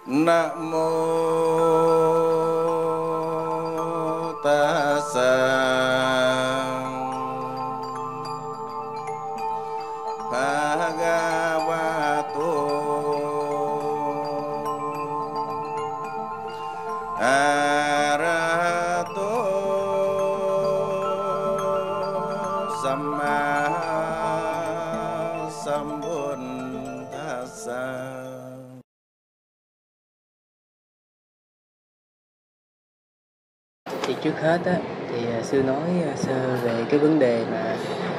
Nam mô Tassa Bhagavato Arahato Samma Sambuddhassa. Thì trước hết á, thì sư nói sơ về cái vấn đề mà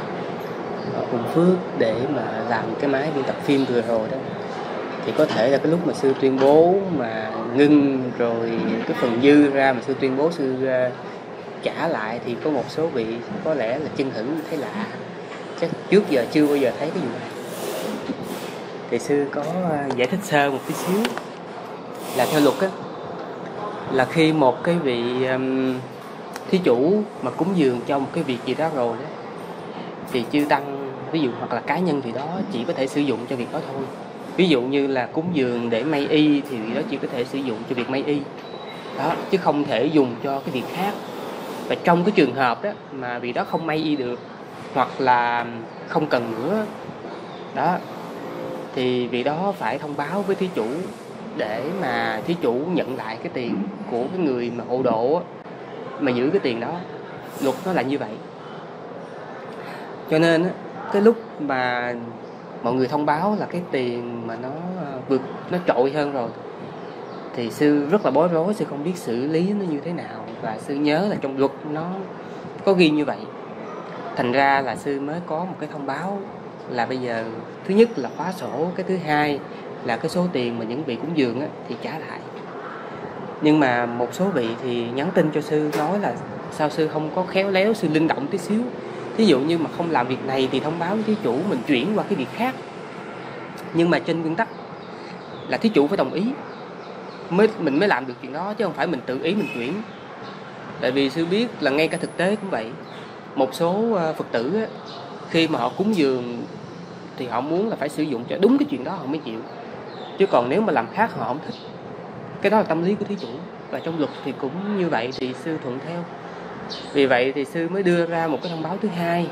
Hùng Phước để mà làm cái máy biên tập phim vừa rồi đó. Thì có thể là cái lúc mà sư tuyên bố mà ngưng rồi cái phần dư ra mà sư tuyên bố sư trả lại thì có một số vị có lẽ là chân hững thấy lạ, chắc trước giờ chưa bao giờ thấy cái gì này. Thì sư có giải thích sơ một tí xíu là theo luật á, là khi một cái vị thí chủ mà cúng dường cho một cái việc gì đó rồi đó, thì chư tăng ví dụ hoặc là cá nhân thì đó chỉ có thể sử dụng cho việc đó thôi. Ví dụ như là cúng dường để may y thì đó chỉ có thể sử dụng cho việc may y đó, chứ không thể dùng cho cái việc khác. Và trong cái trường hợp đó mà vì đó không may y được hoặc là không cần nữa đó, thì vì đó phải thông báo với thí chủ để mà thí chủ nhận lại cái tiền của cái người mà hộ độ mà giữ cái tiền đó. Luật nó là như vậy. Cho nên cái lúc mà mọi người thông báo là cái tiền mà nó vượt, nó trội hơn rồi, thì sư rất là bối rối, sư không biết xử lý nó như thế nào. Và sư nhớ là trong luật nó có ghi như vậy. Thành ra là sư mới có một cái thông báo là bây giờ thứ nhất là khóa sổ, cái thứ hai là cái số tiền mà những vị cúng dường thì trả lại. Nhưng mà một số vị thì nhắn tin cho sư nói là sao sư không có khéo léo, sư linh động tí xíu. Ví dụ như mà không làm việc này thì thông báo với thí chủ mình chuyển qua cái việc khác. Nhưng mà trên nguyên tắc là thí chủ phải đồng ý mình mới làm được chuyện đó, chứ không phải mình tự ý mình chuyển. Tại vì sư biết là ngay cả thực tế cũng vậy. Một số Phật tử khi mà họ cúng dường thì họ muốn là phải sử dụng cho đúng cái chuyện đó họ mới chịu, chứ còn nếu mà làm khác họ không thích. Cái đó là tâm lý của thí chủ, và trong luật thì cũng như vậy, thì sư thuận theo. Vì vậy thì sư mới đưa ra một cái thông báo thứ hai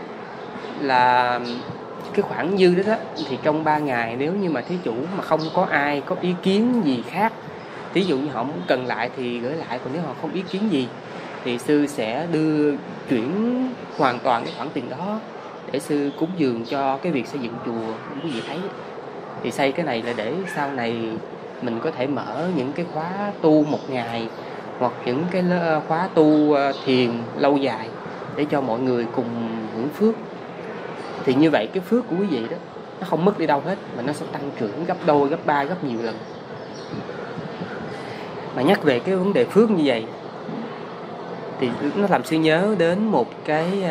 là cái khoản dư đó thì trong 3 ngày nếu như mà thí chủ mà không có ai có ý kiến gì khác, thí dụ như họ muốn cần lại thì gửi lại, còn nếu họ không ý kiến gì thì sư sẽ chuyển hoàn toàn cái khoản tiền đó để sư cúng dường cho cái việc xây dựng chùa. Quý vị thấy thì xây cái này là để sau này mình có thể mở những cái khóa tu 1 ngày hoặc những cái khóa tu thiền lâu dài để cho mọi người cùng hưởng phước. Thì như vậy cái phước của quý vị đó nó không mất đi đâu hết, mà nó sẽ tăng trưởng gấp đôi, gấp 3, gấp nhiều lần. Mà nhắc về cái vấn đề phước như vậy thì nó làm sư nhớ đến một cái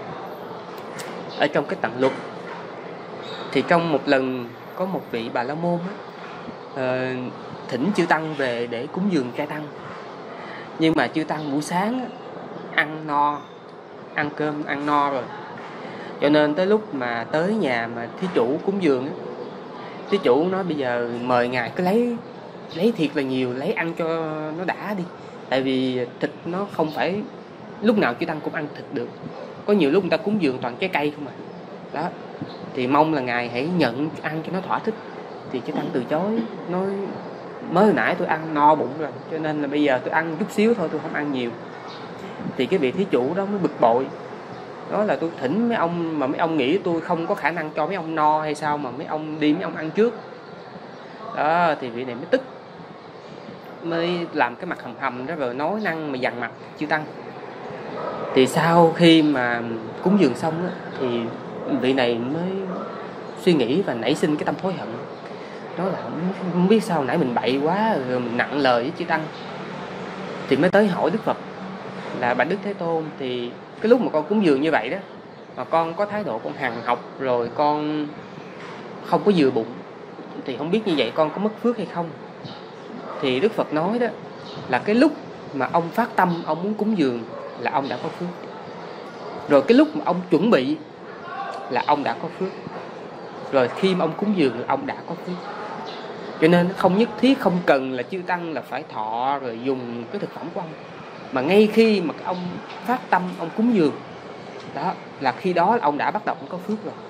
ở trong cái tạng luật. Thì trong một lần có một vị Bà La Môn thỉnh chư tăng về để cúng dường trai tăng. Nhưng mà chư tăng buổi sáng ăn no, ăn cơm ăn no rồi, cho nên tới lúc mà tới nhà mà thí chủ cúng dường thí chủ nói bây giờ mời ngài cứ lấy thiệt là nhiều, lấy ăn cho nó đã đi. Tại vì thịt nó không phải lúc nào chư tăng cũng ăn thịt được, có nhiều lúc người ta cúng dường toàn trái cây không à đó. Thì mong là ngài hãy nhận ăn cho nó thỏa thích. Thì chư tăng từ chối, nói mới hồi nãy tôi ăn no bụng rồi, cho nên là bây giờ tôi ăn chút xíu thôi, tôi không ăn nhiều. Thì cái vị thí chủ đó mới bực bội, đó là tôi thỉnh mấy ông mà mấy ông nghĩ tôi không có khả năng cho mấy ông no hay sao mà mấy ông đi mấy ông ăn trước đó. Thì vị này mới tức, mới làm cái mặt hầm hầm đó rồi nói năng mà dằn mặt chư tăng. Thì sau khi mà cúng dường xong đó, thì vị này mới suy nghĩ và nảy sinh cái tâm hối hận. Đó là không biết sao nãy mình bậy quá rồi mình nặng lời với chư tăng. Thì mới tới hỏi Đức Phật là bạch Đức Thế Tôn, thì cái lúc mà con cúng dường như vậy đó mà con có thái độ con hằn học rồi con không có vừa bụng, thì không biết như vậy con có mất phước hay không. Thì Đức Phật nói đó là cái lúc mà ông phát tâm ông muốn cúng dường là ông đã có phước, rồi cái lúc mà ông chuẩn bị là ông đã có phước, rồi khi mà ông cúng dường là ông đã có phước. Cho nên không nhất thiết, không cần là chư tăng là phải thọ rồi dùng cái thực phẩm của ông, mà ngay khi mà ông phát tâm ông cúng dường đó là khi đó ông đã bắt đầu ông có phước rồi.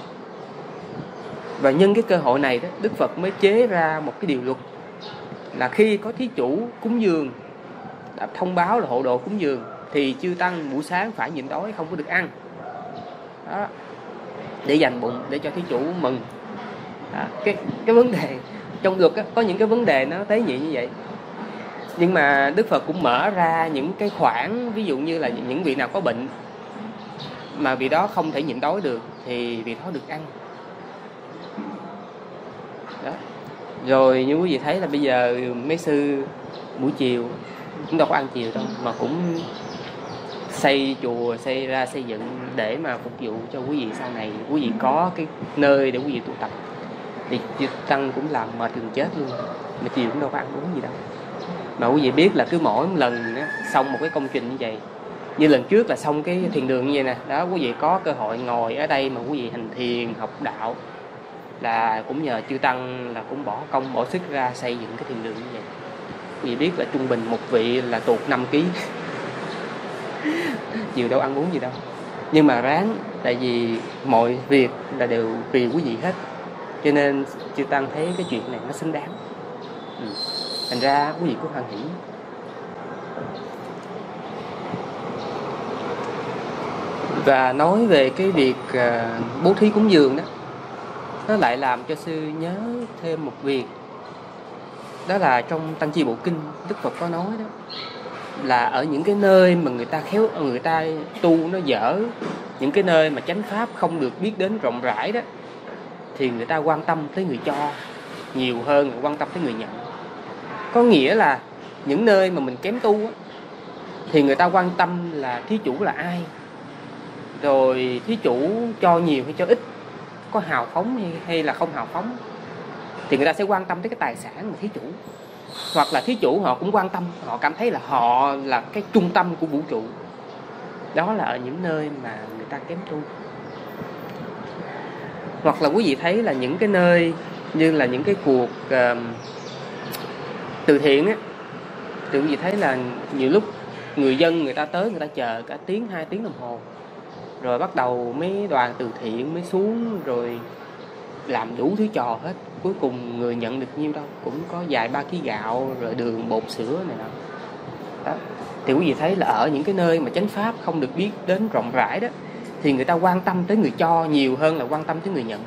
Và nhân cái cơ hội này đó, Đức Phật mới chế ra một cái điều luật là khi có thí chủ cúng dường, đã thông báo là hộ độ cúng dường, thì chư tăng buổi sáng phải nhịn đói, không có được ăn đó, để dành bụng để cho thí chủ mừng. Cái vấn đề trong luật có những cái vấn đề nó tế nhị như vậy, nhưng mà Đức Phật cũng mở ra những cái khoản, ví dụ như là những vị nào có bệnh mà vị đó không thể nhịn đói được thì vị đó được ăn đó. Rồi như quý vị thấy là bây giờ mấy sư buổi chiều cũng đâu có ăn chiều đâu, mà cũng xây chùa, xây ra xây dựng để mà phục vụ cho quý vị sau này, quý vị có cái nơi để quý vị tụ tập. Thì chư tăng cũng làm mệt gần chết luôn, mà chiều cũng đâu có ăn uống gì đâu. Mà quý vị biết là cứ mỗi lần á, xong một cái công trình như vậy, như lần trước là xong cái thiền đường như vậy nè đó, quý vị có cơ hội ngồi ở đây mà quý vị hành thiền học đạo là cũng nhờ chư tăng là cũng bỏ công bỏ sức ra xây dựng cái thiền đường như vậy. Quý vị biết là trung bình một vị là tụt 5 kg nhiều đâu ăn uống gì đâu, nhưng mà ráng, tại vì mọi việc là đều vì quý vị hết, cho nên chư tăng thấy cái chuyện này nó xứng đáng. Thành ra quý vị cũng hoan hỷ. Và nói về cái việc bố thí cúng dường đó, nó lại làm cho sư nhớ thêm một việc. Đó là trong Tăng Chi Bộ Kinh, Đức Phật có nói đó, là ở những cái nơi mà người ta tu nó dở, những cái nơi mà chánh pháp không được biết đến rộng rãi đó, thì người ta quan tâm tới người cho nhiều hơn là quan tâm tới người nhận. Có nghĩa là những nơi mà mình kém tu á, thì người ta quan tâm là thí chủ là ai, rồi thí chủ cho nhiều hay cho ít, có hào phóng hay là không hào phóng, thì người ta sẽ quan tâm tới cái tài sản của thí chủ. Hoặc là thí chủ họ cũng quan tâm, họ cảm thấy là họ là cái trung tâm của vũ trụ. Đó là ở những nơi mà người ta kém tu. Hoặc là quý vị thấy là những cái nơi như là những cái cuộc từ thiện á, thì quý vị thấy là nhiều lúc người dân người ta tới, người ta chờ cả tiếng 2 tiếng đồng hồ, rồi bắt đầu mấy đoàn từ thiện mới xuống rồi làm đủ thứ trò hết. Cuối cùng người nhận được nhiêu đâu, cũng có vài 3 kg gạo rồi đường bột sữa này nọ đó. Thì quý vị thấy là ở những cái nơi mà chánh pháp không được biết đến rộng rãi đó, thì người ta quan tâm tới người cho nhiều hơn là quan tâm tới người nhận.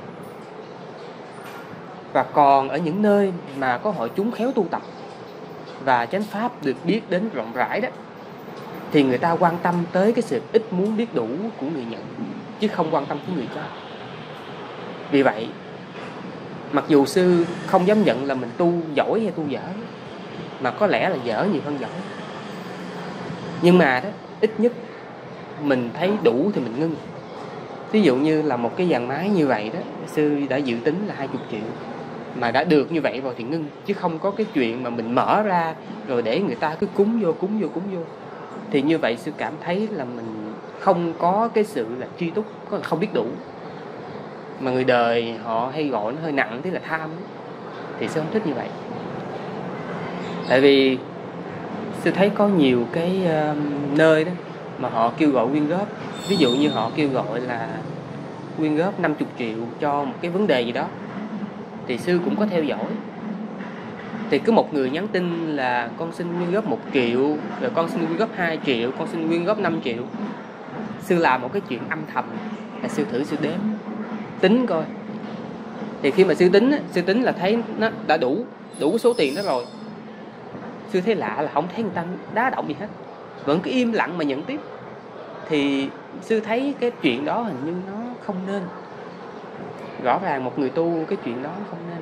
Và còn ở những nơi mà có hội chúng khéo tu tập và chánh pháp được biết đến rộng rãi đó, thì người ta quan tâm tới cái sự ít muốn biết đủ của người nhận, chứ không quan tâm tới người cho. Vì vậy mặc dù sư không dám nhận là mình tu giỏi hay tu dở, mà có lẽ là dở nhiều hơn giỏi, nhưng mà đó, ít nhất mình thấy đủ thì mình ngưng. Ví dụ như là một cái dàn máy như vậy đó, sư đã dự tính là 20 triệu, mà đã được như vậy rồi thì ngưng, chứ không có cái chuyện mà mình mở ra rồi để người ta cứ cúng vô. Thì như vậy sư cảm thấy là mình không có cái sự là tri túc, không biết đủ. Mà người đời họ hay gọi nó hơi nặng, tức là tham, thì sư không thích như vậy. Tại vì sư thấy có nhiều cái nơi đó mà họ kêu gọi quyên góp. Ví dụ như họ kêu gọi là quyên góp 50 triệu cho một cái vấn đề gì đó, thì sư cũng có theo dõi. Thì cứ một người nhắn tin là con xin quyên góp 1 triệu, rồi con xin quyên góp 2 triệu, con xin quyên góp 5 triệu. Sư làm một cái chuyện âm thầm là sư thử sư đếm, tính coi. Thì khi mà sư tính là thấy nó đã đủ số tiền đó rồi. Sư thấy lạ là không thấy người ta đá động gì hết, vẫn cứ im lặng mà nhận tiếp. Thì sư thấy cái chuyện đó hình như nó không nên. Rõ ràng một người tu cái chuyện đó không nên.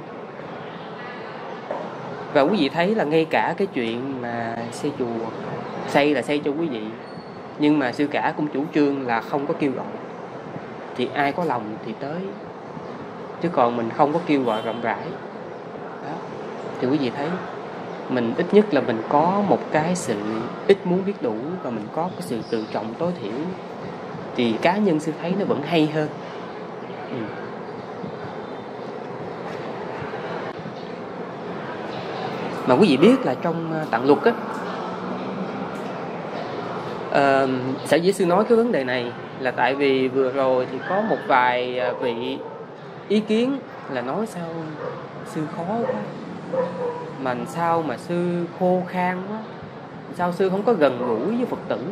Và quý vị thấy là ngay cả cái chuyện mà xây chùa, xây là xây cho quý vị, nhưng mà sư cả cũng chủ trương là không có kêu gọi. Thì ai có lòng thì tới, chứ còn mình không có kêu gọi rộng rãi đó. Thì quý vị thấy mình ít nhất là mình có một cái sự ít muốn biết đủ, và mình có cái sự tự trọng tối thiểu, thì cá nhân sư thấy nó vẫn hay hơn. Mà quý vị biết là trong Tạng Luật á, sở dĩ sư nói cái vấn đề này là tại vì vừa rồi thì có một vài vị ý kiến là nói sao sư khó quá, mà sao mà sư khô khan quá, sao sư không có gần gũi với Phật tử.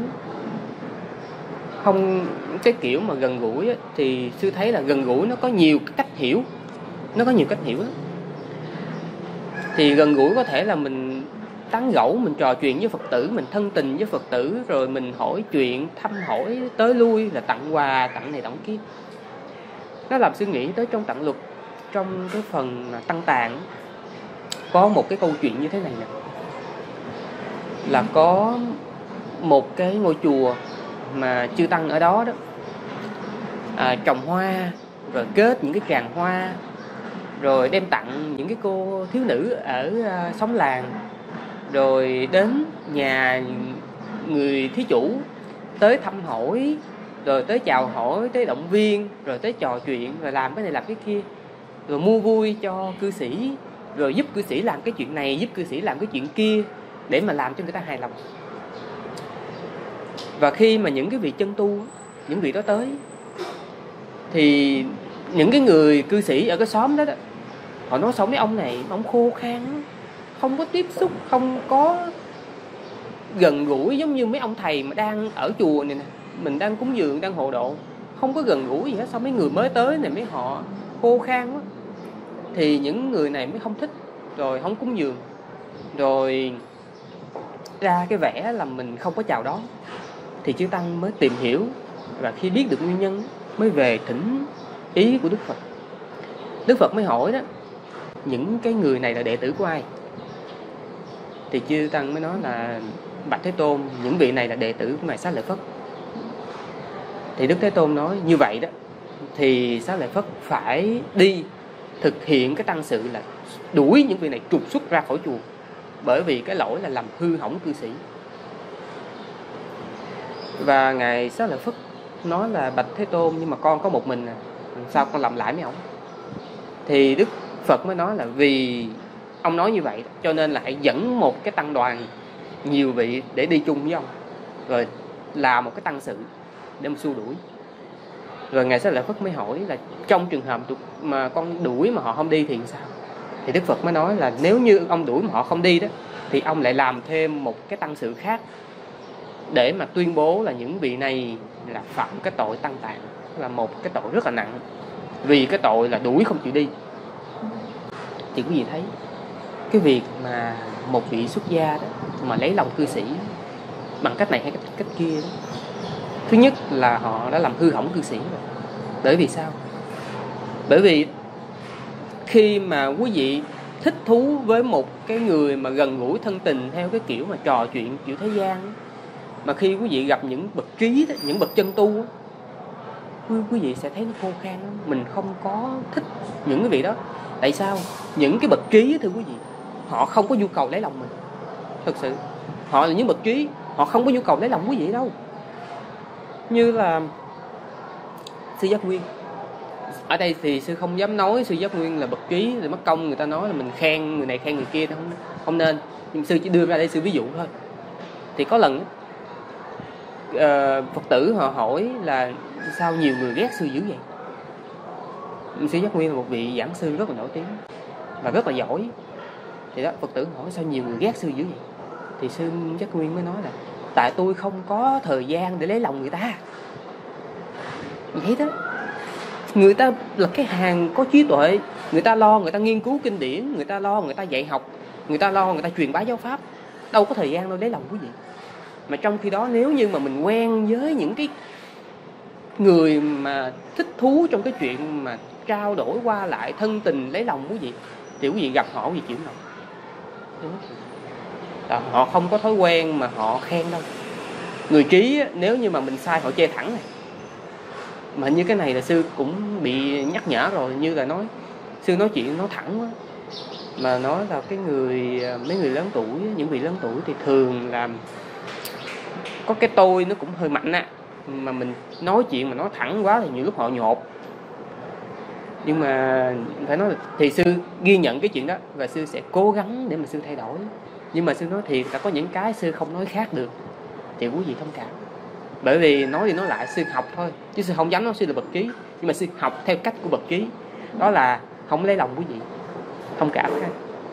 Không, cái kiểu mà gần gũi á, thì sư thấy là gần gũi nó có nhiều cách hiểu, nó có nhiều cách hiểu lắm. Thì gần gũi có thể là mình tán gẫu, mình trò chuyện với Phật tử, mình thân tình với Phật tử, rồi mình hỏi chuyện, thăm hỏi tới lui, là tặng quà, tặng này tặng kia. Nó làm sư nghĩ tới trong Tạng Luật, trong cái phần Tăng Tạng có một cái câu chuyện như thế này nè, là có một cái ngôi chùa mà chư tăng ở đó trồng hoa, rồi kết những cái tràng hoa, rồi đem tặng những cái cô thiếu nữ ở xóm làng, rồi đến nhà người thí chủ tới thăm hỏi, rồi tới chào hỏi, tới động viên, rồi tới trò chuyện, rồi làm cái này làm cái kia, rồi mua vui cho cư sĩ, rồi giúp cư sĩ làm cái chuyện này, giúp cư sĩ làm cái chuyện kia, để mà làm cho người ta hài lòng. Và khi mà những cái vị chân tu, những vị đó tới, thì những cái người cư sĩ ở cái xóm đó, họ nói sao mấy ông này, ông khô khan, không có tiếp xúc, không có gần gũi, giống như mấy ông thầy mà đang ở chùa này nè, mình đang cúng dường, đang hộ độ, không có gần gũi gì hết. Sao mấy người mới tới này, mấy họ khô khan quá. Thì những người này mới không thích, rồi không cúng dường, rồi ra cái vẻ là mình không có chào đón. Thì chư tăng mới tìm hiểu, và khi biết được nguyên nhân mới về thỉnh ý của Đức Phật. Đức Phật mới hỏi đó, những cái người này là đệ tử của ai? Thì chư tăng mới nói là bạch Thế Tôn, những vị này là đệ tử của ngài Xá Lợi Phất. Thì Đức Thế Tôn nói như vậy đó, thì Xá Lợi Phất phải đi thực hiện cái tăng sự là đuổi những vị này trục xuất ra khỏi chùa, bởi vì cái lỗi là làm hư hỏng cư sĩ. Và ngài Xá Lợi Phất nói là bạch Thế Tôn, nhưng mà con có một mình sao con làm lại mấy ông? Thì Đức Phật mới nói là vì ông nói như vậy, cho nên là hãy dẫn một cái tăng đoàn nhiều vị để đi chung với ông, rồi làm một cái tăng sự để mà xua đuổi. Rồi ngài Xá Lợi Phất mới hỏi là trong trường hợp mà con đuổi mà họ không đi thì sao? Thì Đức Phật mới nói là nếu như ông đuổi mà họ không đi đó, thì ông lại làm thêm một cái tăng sự khác để mà tuyên bố là những vị này là phạm cái tội tăng tạng, là một cái tội rất là nặng, vì cái tội là đuổi không chịu đi. Thì quý vị thấy cái việc mà một vị xuất gia đó mà lấy lòng cư sĩ bằng cách này hay cách kia đó, thứ nhất là họ đã làm hư hỏng cư sĩ rồi. Bởi vì sao? Bởi vì khi mà quý vị thích thú với một cái người mà gần gũi thân tình theo cái kiểu mà trò chuyện kiểu thế gian, mà khi quý vị gặp những bậc trí đó, những bậc chân tu đó, quý vị sẽ thấy nó khô khan lắm. Mình không có thích những cái vị đó. Tại sao? Những cái bậc trí, thưa quý vị, họ không có nhu cầu lấy lòng mình. Thực sự họ là những bậc trí, họ không có nhu cầu lấy lòng quý vị đâu. Như là Sư Giác Nguyên, ở đây thì sư không dám nói Sư Giác Nguyên là bậc trí rồi mất công người ta nói là mình khen người này khen người kia, không nên. Nhưng sư chỉ đưa ra đây sư ví dụ thôi. Thì có lần Phật tử họ hỏi là sao nhiều người ghét sư dữ vậy? Sư Giác Nguyên là một vị giảng sư rất là nổi tiếng và rất là giỏi. Thì đó, Phật tử hỏi sao nhiều người ghét sư dữ vậy? Thì Sư Giác Nguyên mới nói là tại tôi không có thời gian để lấy lòng người ta. Vậy đó. Người ta là cái hàng có trí tuệ, người ta lo người ta nghiên cứu kinh điển, người ta lo người ta dạy học, người ta lo người ta truyền bá giáo pháp, đâu có thời gian đâu lấy lòng quý vị. Mà trong khi đó nếu như mà mình quen với những cái người mà thích thú trong cái chuyện mà trao đổi qua lại thân tình lấy lòng quý vị, thì quý vị gặp họ quý vị chịu nổi. Họ không có thói quen mà họ khen đâu. Người trí nếu như mà mình sai họ chê thẳng này. Mà như cái này là sư cũng bị nhắc nhở rồi, như là nói sư nói chuyện nói thẳng quá, mà nói là cái mấy người lớn tuổi, những vị lớn tuổi thì thường làm có cái tôi nó cũng hơi mạnh á, mà mình nói chuyện mà nói thẳng quá thì nhiều lúc họ nhột, Nhưng mà phải nói là thì sư ghi nhận cái chuyện đó và sư sẽ cố gắng để mà sư thay đổi. Nhưng mà sư nói thiệt là có những cái sư không nói khác được thì quý vị thông cảm. Bởi vì nói đi nói lại sư học thôi, chứ sư không dám nói sư là bậc trí. Nhưng mà sư học theo cách của bậc trí, đó là không lấy lòng quý vị, thông cảm ha.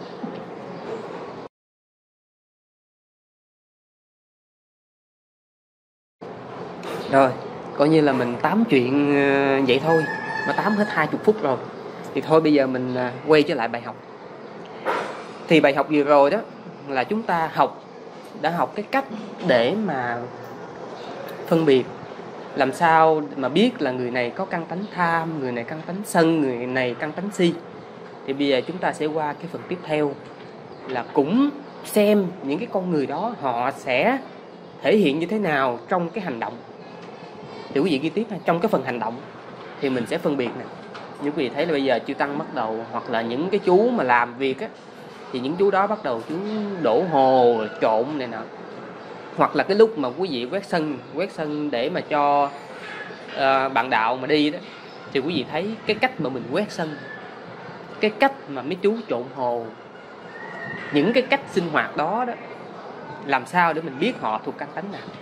Rồi, coi như là mình tám chuyện vậy thôi, mà tám hết 20 phút rồi. Thì thôi bây giờ mình quay trở lại bài học. Thì bài học vừa rồi đó là chúng ta đã học cái cách để mà phân biệt, làm sao mà biết là người này có căn tánh tham, người này căn tánh sân, người này căn tánh si. Thì bây giờ chúng ta sẽ qua cái phần tiếp theo là cũng xem những cái con người đó họ sẽ thể hiện như thế nào trong cái hành động. Thì quý vị ghi tiếp trong cái phần hành động thì mình sẽ phân biệt nè. Như quý vị thấy là bây giờ chư tăng bắt đầu, hoặc là những cái chú mà làm việc á, thì những chú đó bắt đầu chú đổ hồ trộn này nọ. Hoặc là cái lúc mà quý vị quét sân để mà cho bạn đạo mà đi đó, thì quý vị thấy cái cách mà mình quét sân, cái cách mà mấy chú trộn hồ, những cái cách sinh hoạt đó đó, làm sao để mình biết họ thuộc căn tánh nào.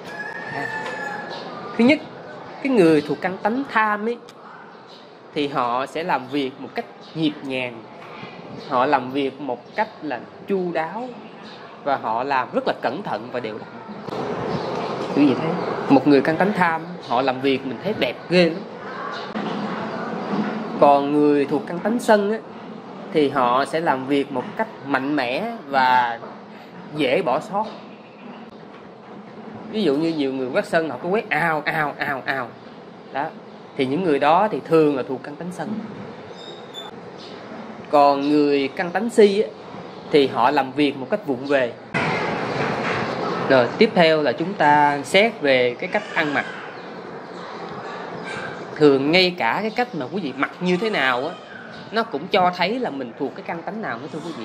Thứ nhất, cái người thuộc căn tánh tham ấy thì họ sẽ làm việc một cách nhịp nhàng, họ làm việc một cách là chu đáo, và họ làm rất là cẩn thận và đều đặn. Quý vị thấy một người căn tánh tham, họ làm việc mình thấy đẹp ghê lắm. Còn người thuộc căn tánh sân á, thì họ sẽ làm việc một cách mạnh mẽ và dễ bỏ sót. Ví dụ như nhiều người quét sân họ cứ quét ào đó, thì những người đó thì thường là thuộc căn tánh sân. Còn người căn tánh si á, thì họ làm việc một cách vụng về. Rồi tiếp theo là chúng ta xét về cái cách ăn mặc. Thường ngay cả cái cách mà quý vị mặc như thế nào á, nó cũng cho thấy là mình thuộc cái căn tánh nào nữa thưa quý vị.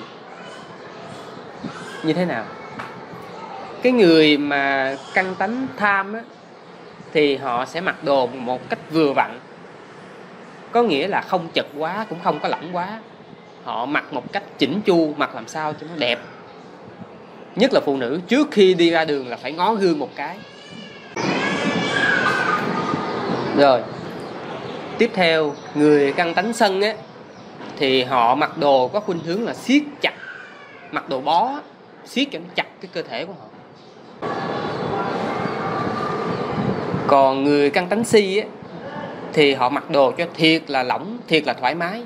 Như thế nào? Cái người mà căn tánh tham á, thì họ sẽ mặc đồ một cách vừa vặn, có nghĩa là không chật quá cũng không có lỏng quá. Họ mặc một cách chỉnh chu, mặc làm sao cho nó đẹp. Nhất là phụ nữ trước khi đi ra đường là phải ngó gương một cái. Rồi tiếp theo, người căn tánh sân á, thì họ mặc đồ có khuynh hướng là siết chặt, mặc đồ bó, siết cho nó chặt cái cơ thể của họ. Còn người căn tánh si á, thì họ mặc đồ cho thiệt là lỏng, thiệt là thoải mái.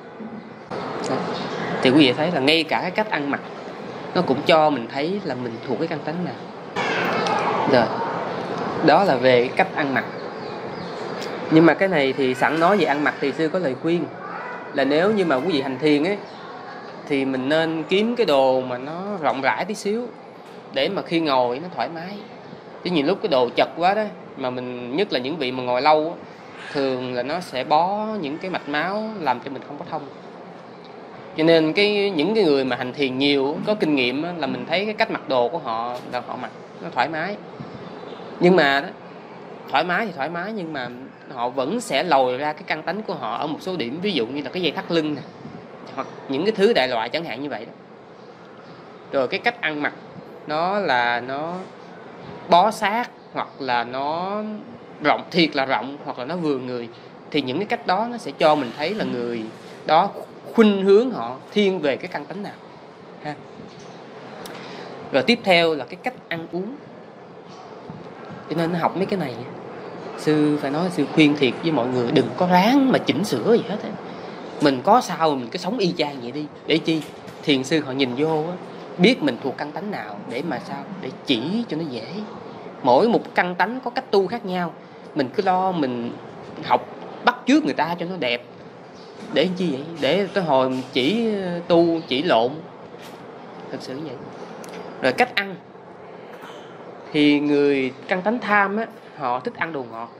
Thì quý vị thấy là ngay cả cái cách ăn mặc nó cũng cho mình thấy là mình thuộc cái căn tánh nào. Rồi, đó là về cái cách ăn mặc. Nhưng mà cái này thì sẵn nói về ăn mặc thì sư có lời khuyên là nếu như mà quý vị hành thiền ấy, thì mình nên kiếm cái đồ mà nó rộng rãi tí xíu, để mà khi ngồi nó thoải mái. Chứ nhiều lúc cái đồ chật quá đó, mà mình nhất là những vị mà ngồi lâu á, thường là nó sẽ bó những cái mạch máu làm cho mình không có thông. Cho nên những cái người mà hành thiền nhiều, có kinh nghiệm á, là mình thấy cái cách mặc đồ của họ là họ mặc nó thoải mái. Nhưng mà đó, thoải mái thì thoải mái, nhưng mà họ vẫn sẽ lòi ra cái căn tánh của họ ở một số điểm. Ví dụ như là cái dây thắt lưng nè, hoặc những cái thứ đại loại chẳng hạn như vậy đó. Rồi cái cách ăn mặc nó bó sát, hoặc là nó rộng, thiệt là rộng, hoặc là nó vừa người. Thì những cái cách đó nó sẽ cho mình thấy là người đó khuynh hướng họ thiên về cái căn tánh nào ha. Rồi tiếp theo là cái cách ăn uống. Cho nên học mấy cái này, sư phải nói, sư khuyên thiệt với mọi người, đừng có ráng mà chỉnh sửa gì hết á. Mình có sao mình cứ sống y chang vậy đi. Để chi? Thiền sư họ nhìn vô á, biết mình thuộc căn tánh nào để mà sao? Để chỉ cho nó dễ. Mỗi một căn tánh có cách tu khác nhau. Mình cứ lo mình học bắt chước người ta cho nó đẹp. Để chi vậy? Để tới hồi mình chỉ tu, chỉ lộn. Thật sự như vậy. Rồi cách ăn. Thì người căn tánh tham á, họ thích ăn đồ ngọt.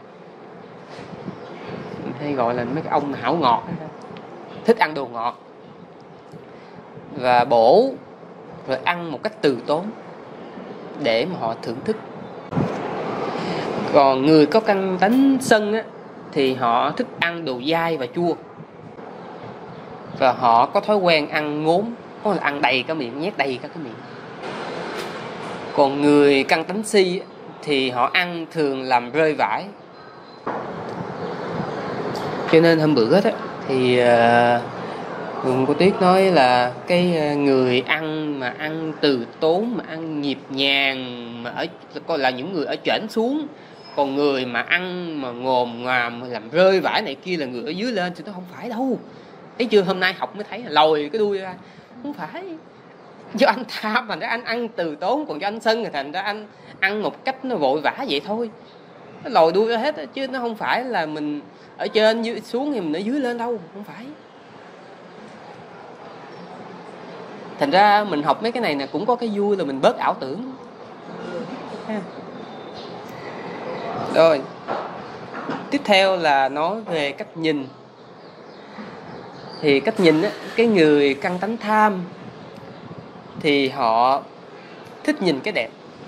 Hay gọi là mấy cái ông hảo ngọt đó. Thích ăn đồ ngọt và bổ, rồi ăn một cách từ tốn để mà họ thưởng thức. Còn người có căn tánh sân á, thì họ thích ăn đồ dai và chua. và họ có thói quen ăn ngốn, có là ăn đầy cả miệng, nhét đầy cả cái miệng. Còn người căn tánh si thì họ ăn thường làm rơi vãi. Cho nên hôm bữa đó thì cô Tuyết nói là cái người ăn mà ăn từ tốn, mà ăn nhịp nhàng, mà coi là những người ở trển xuống. Còn người mà ăn mà ngồm ngàm làm rơi vãi này kia là người ở dưới lên, thì nó không phải đâu. Thấy chưa, hôm nay học mới thấy là lòi cái đuôi ra. Không phải. Do anh tham thành ra anh ăn từ tốn, còn do anh sân thì thành ra anh ăn một cách nó vội vã vậy thôi. Nó lòi đuôi ra hết, chứ nó không phải là mình ở trên dưới xuống thì mình ở dưới lên đâu, không phải. Thành ra mình học mấy cái này nè cũng có cái vui là mình bớt ảo tưởng. Rồi, tiếp theo là nói về cách nhìn. Thì cách nhìn á, cái người căn tánh tham thì họ thích nhìn cái đẹp,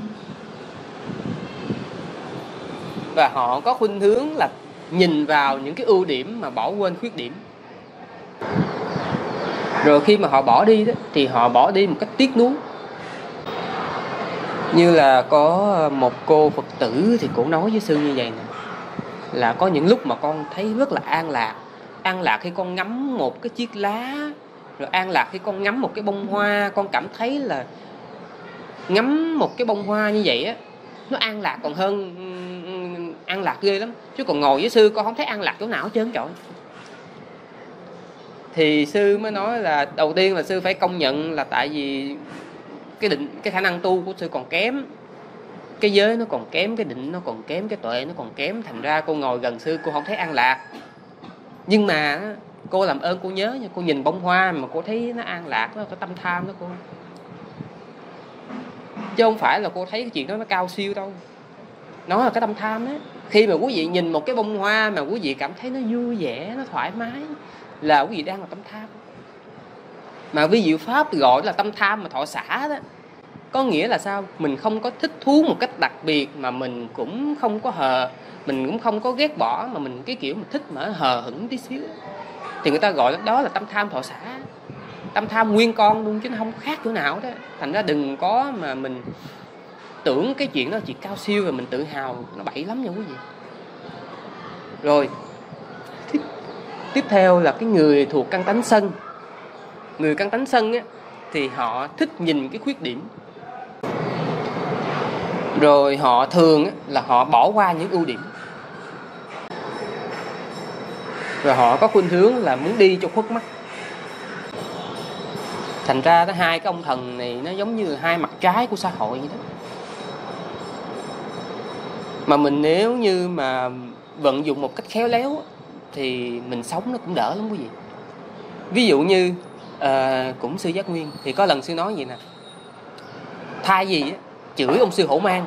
và họ có khuynh hướng là nhìn vào những cái ưu điểm mà bỏ quên khuyết điểm. Rồi khi mà họ bỏ đi đó, thì họ bỏ đi một cách tiếc nuối. Như là có một cô Phật tử thì cô nói với sư như vậy nè, là có những lúc mà con thấy rất là an lạc. An lạc khi con ngắm một cái chiếc lá, rồi an lạc khi con ngắm một cái bông hoa. Con cảm thấy là ngắm một cái bông hoa như vậy á, nó an lạc còn hơn, an lạc ghê lắm. Chứ còn ngồi với sư con không thấy an lạc chỗ nào hết trơn trọi. Thì sư mới nói là đầu tiên là sư phải công nhận là tại vì cái khả năng tu của sư còn kém, cái giới nó còn kém, cái định nó còn kém, cái tuệ nó còn kém. Thành ra cô ngồi gần sư cô không thấy an lạc. Nhưng mà cô làm ơn cô nhớ nha, cô nhìn bông hoa mà cô thấy nó an lạc, nó có tâm tham đó cô, chứ không phải là cô thấy cái chuyện đó nó cao siêu đâu. Nó là cái tâm tham á. Khi mà quý vị nhìn một cái bông hoa mà quý vị cảm thấy nó vui vẻ, nó thoải mái, là quý vị đang là tâm tham. Mà vi diệu pháp gọi là tâm tham mà thọ xả đó. Có nghĩa là sao? Mình không có thích thú một cách đặc biệt, mà mình cũng không có mình cũng không có ghét bỏ, mà mình cái kiểu mình thích mà hờ hững tí xíu, thì người ta gọi đó là tâm tham thọ xả. Tâm tham nguyên con luôn chứ nó không khác chỗ nào đó. Thành ra đừng có mà mình tưởng cái chuyện đó là chuyện cao siêu rồi mình tự hào, nó bậy lắm nha quý vị. Rồi tiếp theo là cái người thuộc căn tánh sân. Người căn tánh sân á, thì họ thích nhìn cái khuyết điểm, rồi họ thường á, là họ bỏ qua những ưu điểm, rồi họ có khuynh hướng là muốn đi cho khuất mắt. Thành ra cái hai cái ông thần này nó giống như hai mặt trái của xã hội vậy đó. Mà mình nếu như mà vận dụng một cách khéo léo thì mình sống nó cũng đỡ lắm quý vị. Ví dụ như cũng sư Giác Nguyên thì có lần sư nói vậy nè, thay vì chửi ông sư hổ mang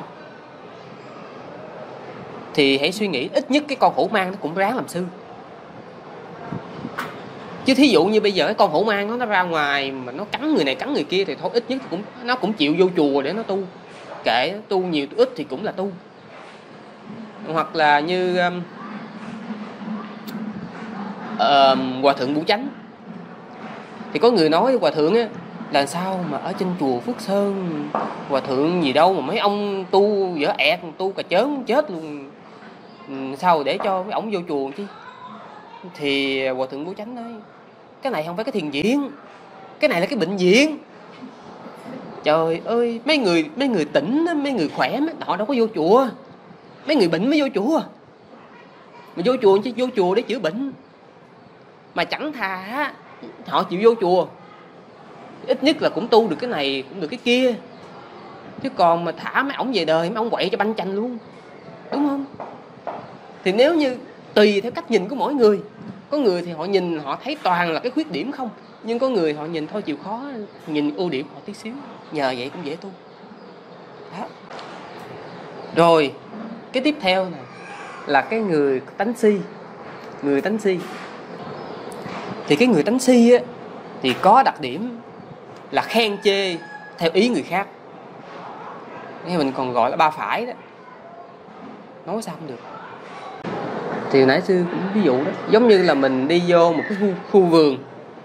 thì hãy suy nghĩ ít nhất cái con hổ mang nó cũng ráng làm sư. Chứ thí dụ như bây giờ cái con hổ mang nó ra ngoài mà nó cắn người này cắn người kia thì thôi, ít nhất nó cũng chịu vô chùa để nó tu. Kệ, tu nhiều tu ít thì cũng là tu. Hoặc là như Hòa thượng Vũ Chánh, thì có người nói Hòa thượng á, là sao mà ở trên chùa Phước Sơn Hòa thượng gì đâu mà mấy ông tu dở ẹt, tu cà chớn chết luôn, sao để cho mấy ổng vô chùa chứ. Thì Hòa thượng Vũ Chánh nói cái này không phải cái thiền viện, cái này là cái bệnh viện. Trời ơi, mấy người tỉnh, mấy người khỏe họ đâu có vô chùa. Mấy người bệnh mới vô chùa. Mà vô chùa chứ, vô chùa để chữa bệnh. Mà chẳng thà họ chịu vô chùa, ít nhất là cũng tu được cái này, cũng được cái kia. Chứ còn mà thả mấy ổng về đời, mấy ổng quậy cho banh chành luôn, đúng không? Thì nếu như tùy theo cách nhìn của mỗi người. Có người thì họ nhìn họ thấy toàn là cái khuyết điểm không, nhưng có người họ nhìn thôi chịu khó, nhìn ưu điểm họ tí xíu, nhờ vậy cũng dễ tu đó. Rồi cái tiếp theo này là cái người tánh si. Người tánh si thì cái người tánh si á, thì có đặc điểm là khen chê theo ý người khác. Nghe mình còn gọi là ba phải đó, nói sao không được. Thì nãy sư cũng ví dụ đó, giống như là mình đi vô một cái khu vườn,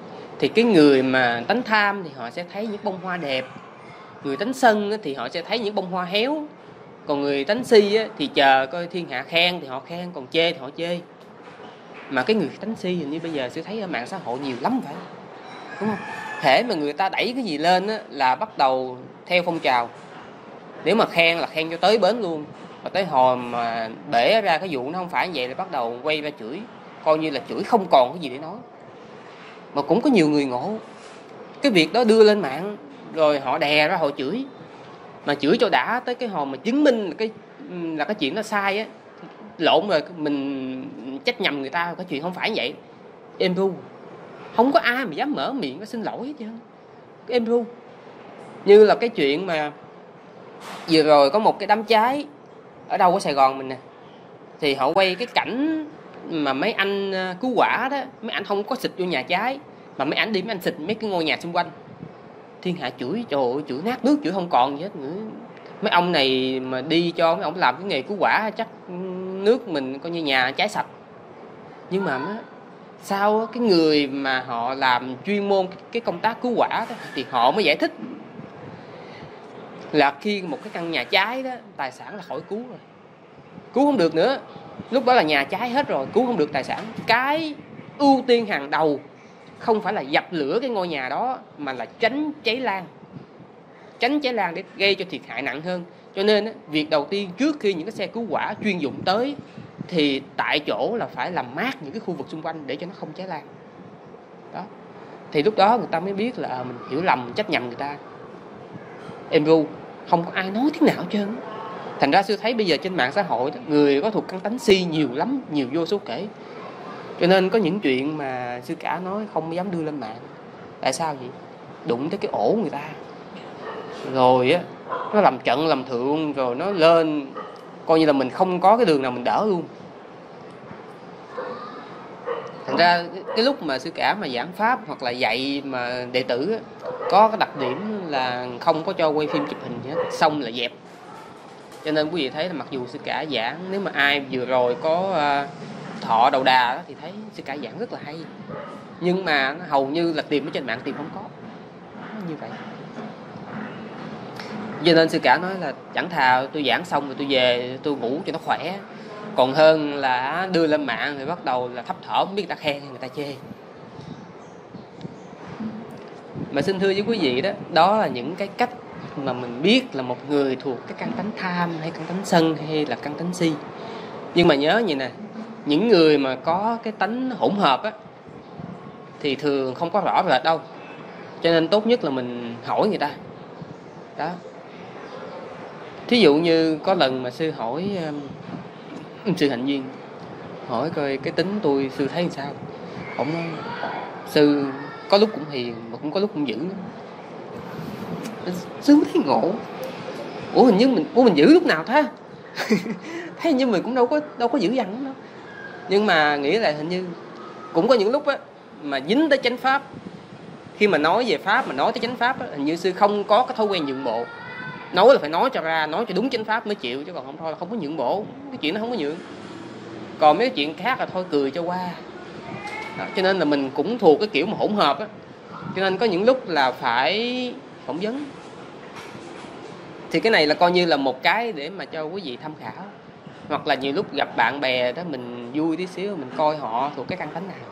Thì cái người mà tánh tham thì họ sẽ thấy những bông hoa đẹp, người tánh sân thì họ sẽ thấy những bông hoa héo, còn người tánh si thì chờ coi thiên hạ khen thì họ khen, còn chê thì họ chê. Mà cái người tánh si hình như bây giờ sẽ thấy ở mạng xã hội nhiều lắm phải, đúng không? Thể mà người ta đẩy cái gì lên là bắt đầu theo phong trào. Nếu mà khen là khen cho tới bến luôn, và tới hồi mà bể ra cái vụ nó không phải như vậy là bắt đầu quay ra chửi, coi như là chửi không còn cái gì để nói. Mà cũng có nhiều người ngộ cái việc đó đưa lên mạng rồi họ đè ra họ chửi, mà chửi cho đã tới cái hồi mà chứng minh là cái chuyện nó sai á, lộn rồi mình trách nhầm người ta, cái chuyện không phải như vậy. Em ru, không có ai mà dám mở miệng nó xin lỗi hết trơn. Em ru. Như là cái chuyện mà vừa rồi có một cái đám cháy ở đâu ở Sài Gòn mình nè, thì họ quay cái cảnh mà mấy anh cứu hỏa đó, mấy anh không có xịt vô nhà cháy mà mấy anh xịt mấy cái ngôi nhà xung quanh. Thiên hạ chửi, trời ơi, chửi nát nước, chửi không còn gì hết nữa. Mấy ông này mà đi cho mấy ông làm cái nghề cứu hỏa chắc nước mình coi như nhà cháy sạch. Nhưng mà sao cái người mà họ làm chuyên môn cái công tác cứu hỏa đó, thì họ mới giải thích là khi một cái căn nhà cháy đó, tài sản là khỏi cứu rồi, cứu không được nữa. Lúc đó là nhà cháy hết rồi, cứu không được tài sản. Cái ưu tiên hàng đầu không phải là dập lửa cái ngôi nhà đó, mà là tránh cháy lan. Tránh cháy lan để gây cho thiệt hại nặng hơn. Cho nên việc đầu tiên trước khi những cái xe cứu hỏa chuyên dụng tới thì tại chỗ là phải làm mát những cái khu vực xung quanh để cho nó không cháy lan. Đó. Thì lúc đó người ta mới biết là mình hiểu lầm, mình trách nhầm người ta. Em ru, không có ai nói tiếng nào hết trơn. Thành ra sư thấy bây giờ trên mạng xã hội đó, người có thuộc căn tánh si nhiều lắm, nhiều vô số kể. Cho nên có những chuyện mà sư cả nói không dám đưa lên mạng. Tại sao vậy? Đụng tới cái ổ người ta rồi nó làm trận làm thượng, rồi nó lên coi như là mình không có cái đường nào mình đỡ luôn. Thành ra cái lúc mà sư cả mà giảng pháp hoặc là dạy mà đệ tử có cái đặc điểm là không có cho quay phim chụp hình hết, xong là dẹp. Cho nên quý vị thấy là mặc dù sư cả giảng, nếu mà ai vừa rồi có thọ đầu đà đó, thì thấy sư cả giảng rất là hay, nhưng mà nó hầu như là tìm ở trên mạng tìm không có. Nó như vậy. Cho nên sư cả nói là chẳng thà tôi giảng xong rồi tôi về tôi ngủ cho nó khỏe, còn hơn là đưa lên mạng thì bắt đầu là thấp thỏm, không biết người ta khen hay người ta chê. Mà xin thưa với quý vị đó, đó là những cái cách mà mình biết là một người thuộc cái căn tánh tham hay căn tánh sân hay là căn tánh si. Nhưng mà nhớ vậy nè, những người mà có cái tánh hỗn hợp á thì thường không có rõ rệt đâu. Cho nên tốt nhất là mình hỏi người ta. Đó. Thí dụ như có lần mà sư hỏi sư Hạnh Duyên, hỏi coi cái tính tôi sư thấy sao. Ông nói sư có lúc cũng hiền mà cũng có lúc cũng dữ lắm. Sư mới thấy ngộ. Ủa hình như mình giữ lúc nào thế? Thấy như mình cũng đâu có dữ dằn đâu. Nhưng mà nghĩ là hình như cũng có những lúc á mà dính tới chánh pháp. Khi mà nói về pháp, mà nói tới chánh pháp á, hình như sư không có cái thói quen nhượng bộ. Nói là phải nói cho ra, nói cho đúng chánh pháp mới chịu, chứ còn không thôi là không có nhượng bộ. Cái chuyện nó không có nhượng. Còn mấy cái chuyện khác là thôi cười cho qua. Đó, cho nên là mình cũng thuộc cái kiểu mà hỗn hợp á. Cho nên có những lúc là phải phỏng vấn. Thì cái này là coi như là một cái để mà cho quý vị tham khảo. Hoặc là nhiều lúc gặp bạn bè đó mình vui tí xíu, mình coi họ thuộc cái căn tánh nào.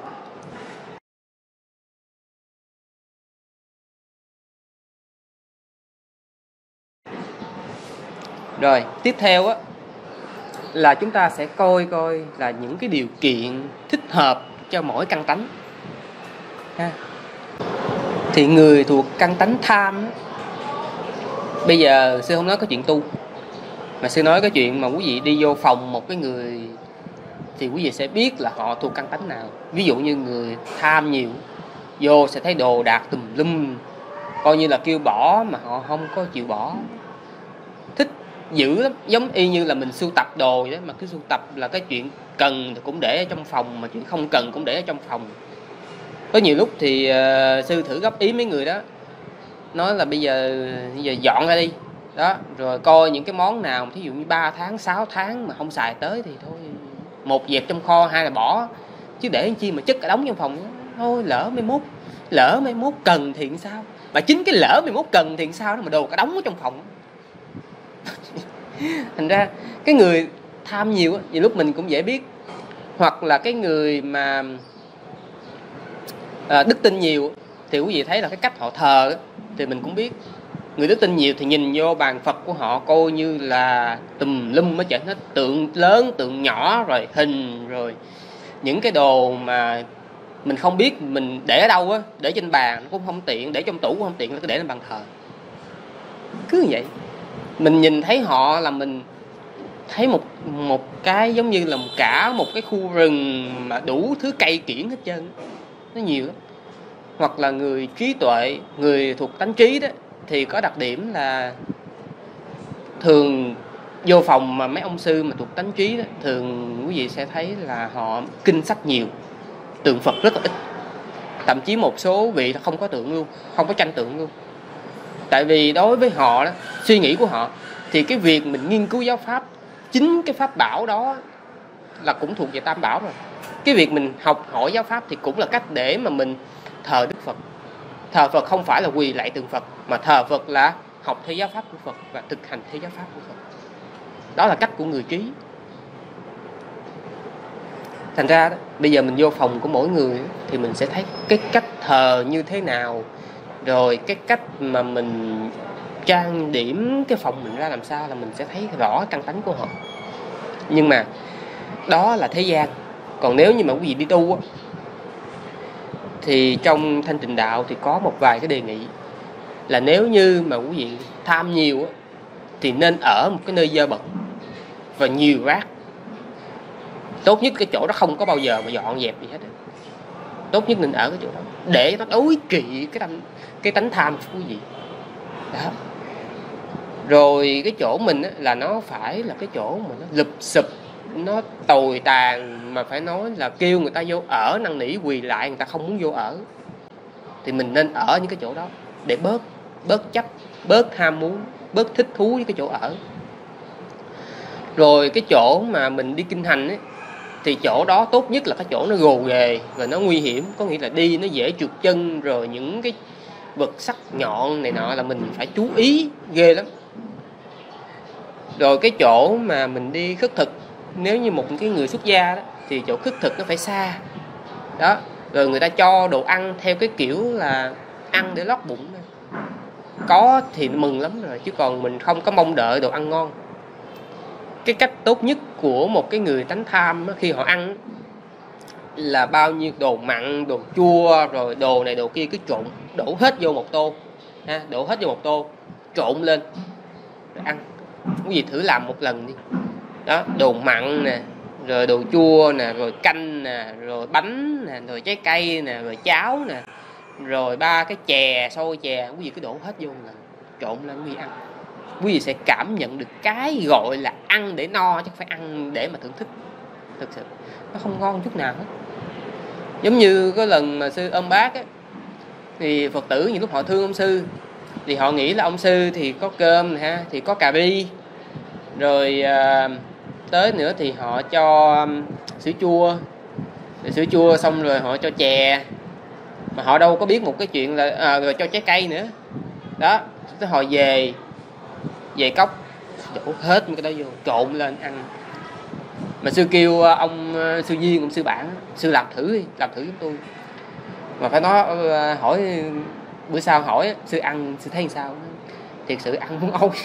Rồi, tiếp theo á là chúng ta sẽ coi là những cái điều kiện thích hợp cho mỗi căn tánh ha. Thì người thuộc căn tánh tham á, bây giờ sư không nói cái chuyện tu, mà sư nói cái chuyện mà quý vị đi vô phòng một cái người thì quý vị sẽ biết là họ thuộc căn tánh nào. Ví dụ như người tham nhiều, vô sẽ thấy đồ đạc tùm lum, coi như là kêu bỏ mà họ không có chịu bỏ, thích giữ lắm, giống y như là mình sưu tập đồ vậy đó. Mà cứ sưu tập là cái chuyện cần thì cũng để ở trong phòng, mà chuyện không cần cũng để ở trong phòng. Có nhiều lúc thì sư thử góp ý mấy người đó, nói là bây giờ dọn ra đi đó, rồi coi những cái món nào thí dụ như 3 tháng 6 tháng mà không xài tới thì thôi, một dẹp trong kho, hai là bỏ, chứ để chi mà chất cả đống trong phòng đó. Thôi lỡ mai mốt lỡ mai mốt cần thì sao? Mà chính cái lỡ mai mốt cần thì sao đó mà đồ cả đống ở trong phòng. Thành ra cái người tham nhiều á, nhiều lúc mình cũng dễ biết. Hoặc là cái người mà đức tin nhiều thì quý vị thấy là cái cách họ thờ á, thì mình cũng biết. Người đức tin nhiều thì nhìn vô bàn Phật của họ coi như là tùm lum hết trơn, hết tượng lớn tượng nhỏ, rồi hình, rồi những cái đồ mà mình không biết mình để ở đâu á, để trên bàn cũng không tiện, để trong tủ cũng không tiện, cứ để lên bàn thờ. Cứ như vậy, mình nhìn thấy họ là mình thấy một cái giống như là cả một cái khu rừng mà đủ thứ cây kiển hết trơn, nó nhiều lắm. Hoặc là người trí tuệ, người thuộc tánh trí đó, thì có đặc điểm là thường vô phòng mà mấy ông sư mà thuộc tánh trí đó, thường quý vị sẽ thấy là họ kinh sách nhiều, tượng Phật rất là ít. Thậm chí một số vị không có tượng luôn, không có tranh tượng luôn. Tại vì đối với họ đó, suy nghĩ của họ thì cái việc mình nghiên cứu giáo pháp, chính cái pháp bảo đó là cũng thuộc về tam bảo rồi. Cái việc mình học hỏi giáo pháp thì cũng là cách để mà mình thờ Đức Phật. Thờ Phật không phải là quỳ lạy tượng Phật, mà thờ Phật là học theo giáo pháp của Phật và thực hành theo giáo pháp của Phật. Đó là cách của người trí. Thành ra đó, bây giờ mình vô phòng của mỗi người thì mình sẽ thấy cái cách thờ như thế nào, rồi cái cách mà mình trang điểm cái phòng mình ra làm sao là mình sẽ thấy rõ căn tánh của họ. Nhưng mà đó là thế gian. Còn nếu như mà quý vị đi tu á, thì trong Thanh Tịnh Đạo thì có một vài cái đề nghị là nếu như mà quý vị tham nhiều á, thì nên ở một cái nơi dơ bẩn và nhiều rác. Tốt nhất cái chỗ đó không có bao giờ mà dọn dẹp gì hết. Tốt nhất nên ở cái chỗ đó để nó đối trị cái tánh tham của quý vị. Đó. Rồi cái chỗ mình á, là nó phải là cái chỗ mà nó lụp xụp, nó tồi tàn, mà phải nói là kêu người ta vô ở năn nỉ quỳ lại người ta không muốn vô ở. Thì mình nên ở những cái chỗ đó để bớt chấp, bớt ham muốn, bớt thích thú với cái chỗ ở. Rồi cái chỗ mà mình đi kinh hành ấy, thì chỗ đó tốt nhất là cái chỗ nó gồ ghề và nó nguy hiểm, có nghĩa là đi nó dễ trượt chân, rồi những cái vật sắc nhọn này nọ là mình phải chú ý ghê lắm. Rồi cái chỗ mà mình đi khất thực, nếu như một cái người xuất gia đó, thì chỗ khất thực nó phải xa. Đó. Rồi người ta cho đồ ăn theo cái kiểu là ăn để lót bụng. Có thì mừng lắm rồi, chứ còn mình không có mong đợi đồ ăn ngon. Cái cách tốt nhất của một cái người tánh tham khi họ ăn là bao nhiêu đồ mặn, đồ chua, rồi đồ này đồ kia cứ trộn, đổ hết vô một tô, đổ hết vô một tô, trộn lên rồi ăn. Quý vị thử làm một lần đi. Đó, đồ mặn nè, rồi đồ chua nè, rồi canh nè, rồi bánh nè, rồi trái cây nè, rồi cháo nè, rồi 3 cái chè, xôi chè, quý vị cứ đổ hết vô một lần, trộn lên quý vị ăn. Quý vị sẽ cảm nhận được cái gọi là ăn để no, chứ không phải ăn để mà thưởng thức. Thực sự nó không ngon chút nào hết. Giống như có lần mà sư ôm bác á, thì Phật tử những lúc họ thương ông sư thì họ nghĩ là ông sư thì có cơm ha, thì có cà ri, rồi tới nữa thì họ cho sữa chua, rồi sữa chua xong rồi họ cho chè, mà họ đâu có biết một cái chuyện là rồi cho trái cây nữa. Đó, tới hồi về cốc đổ hết cái đó vô, trộn lên ăn. Mà sư kêu ông sư Duyên, ông sư Bản, sư làm thử đi, làm thử giúp tôi. Mà phải nói hỏi bữa sau hỏi sư ăn sư thấy sao, thiệt sự ăn muốn ôi.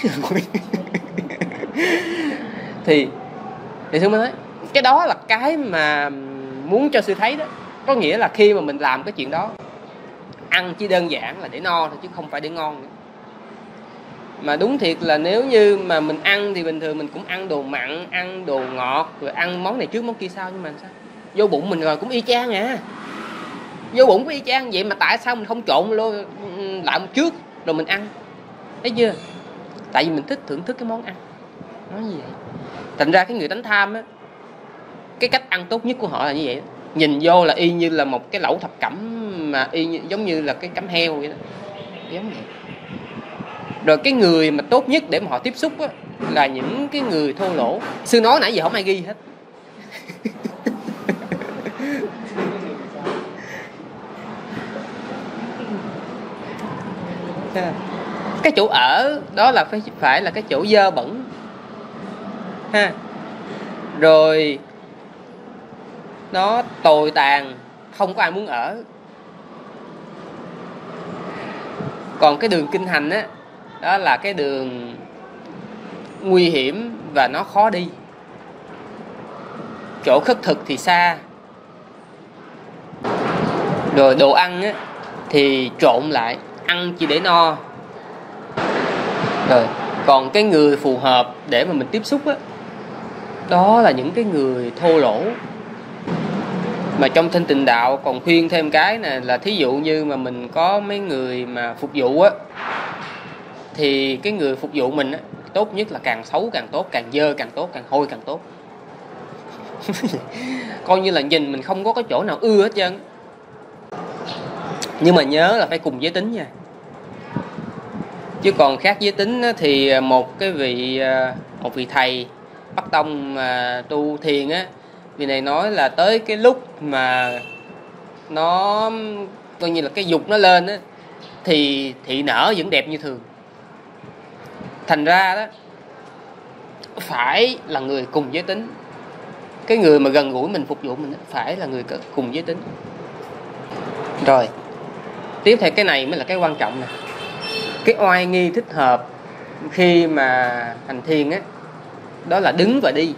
thì sư mới nói cái đó là cái mà muốn cho sư thấy đó. Có nghĩa là khi mà mình làm cái chuyện đó, ăn chỉ đơn giản là để no thôi chứ không phải để ngon nữa. Mà đúng thiệt là nếu như mà mình ăn thì bình thường mình cũng ăn đồ mặn, ăn đồ ngọt, rồi ăn món này trước món kia sau, nhưng mà sao vô bụng mình rồi cũng y chang à. Vô bụng cũng y chang vậy, mà tại sao mình không trộn luôn lại một trước rồi mình ăn? Thấy chưa? Tại vì mình thích thưởng thức cái món ăn. Nói như vậy. Thành ra cái người tánh tham á, cái cách ăn tốt nhất của họ là như vậy. Nhìn vô là y như là một cái lẩu thập cẩm, mà y giống như là cái cắm heo vậy đó. Giống vậy. Rồi cái người mà tốt nhất để mà họ tiếp xúc á, là những cái người thô lỗ. Sư nói nãy giờ không ai ghi hết. Cái chỗ ở đó là phải là cái chỗ dơ bẩn ha, rồi nó tồi tàn, không có ai muốn ở. Còn cái đường kinh hành á, đó là cái đường nguy hiểm và nó khó đi. Chỗ khất thực thì xa, rồi đồ ăn á thì trộn lại, ăn chỉ để no. Rồi còn cái người phù hợp để mà mình tiếp xúc á, đó là những cái người thô lỗ. Mà trong Thanh Tịnh Đạo còn khuyên thêm cái nè, là thí dụ như mà mình có mấy người mà phục vụ á, thì cái người phục vụ mình á, tốt nhất là càng xấu càng tốt, càng dơ càng tốt, càng hôi càng tốt. Coi như là nhìn mình không có cái chỗ nào ưa hết trơn. Nhưng mà nhớ là phải cùng giới tính nha. Chứ còn khác giới tính á, thì một vị thầy Bắc Tông mà tu thiền á, vị này nói là tới cái lúc mà nó coi như là cái dục nó lên á, thì thị nở vẫn đẹp như thường. Thành ra đó, phải là người cùng giới tính. Cái người mà gần gũi mình, phục vụ mình phải là người cùng giới tính. Rồi tiếp theo cái này mới là cái quan trọng nè. Cái oai nghi thích hợp khi mà hành thiền á, đó là đứng và đi.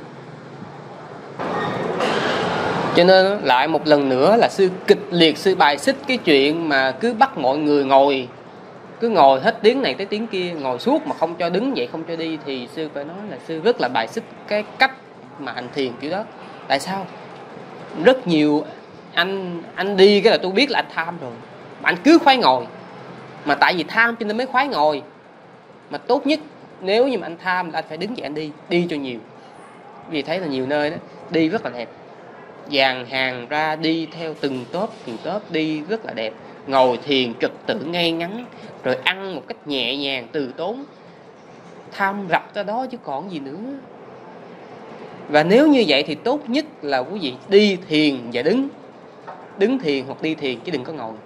Cho nên lại một lần nữa là sư kịch liệt, sư bài xích cái chuyện mà cứ bắt mọi người ngồi, cứ ngồi hết tiếng này tới tiếng kia, ngồi suốt mà không cho đứng vậy, không cho đi. Thì sư phải nói là sư rất là bài xích cái cách mà hành thiền kiểu đó. Tại sao? Rất nhiều anh đi cái là tôi biết là anh tham rồi, mà anh cứ khoái ngồi. Mà tại vì tham cho nên mới khoái ngồi. Mà tốt nhất nếu như mà anh tham là anh phải đứng dậy, anh đi cho nhiều. Vì thấy là nhiều nơi đó đi rất là đẹp, dàn hàng ra đi theo từng tốp đi rất là đẹp, ngồi thiền trật tự ngay ngắn, rồi ăn một cách nhẹ nhàng từ tốn. Tham rập ra đó chứ còn gì nữa. Và nếu như vậy thì tốt nhất là quý vị đi thiền và đứng thiền hoặc đi thiền, chứ đừng có ngồi.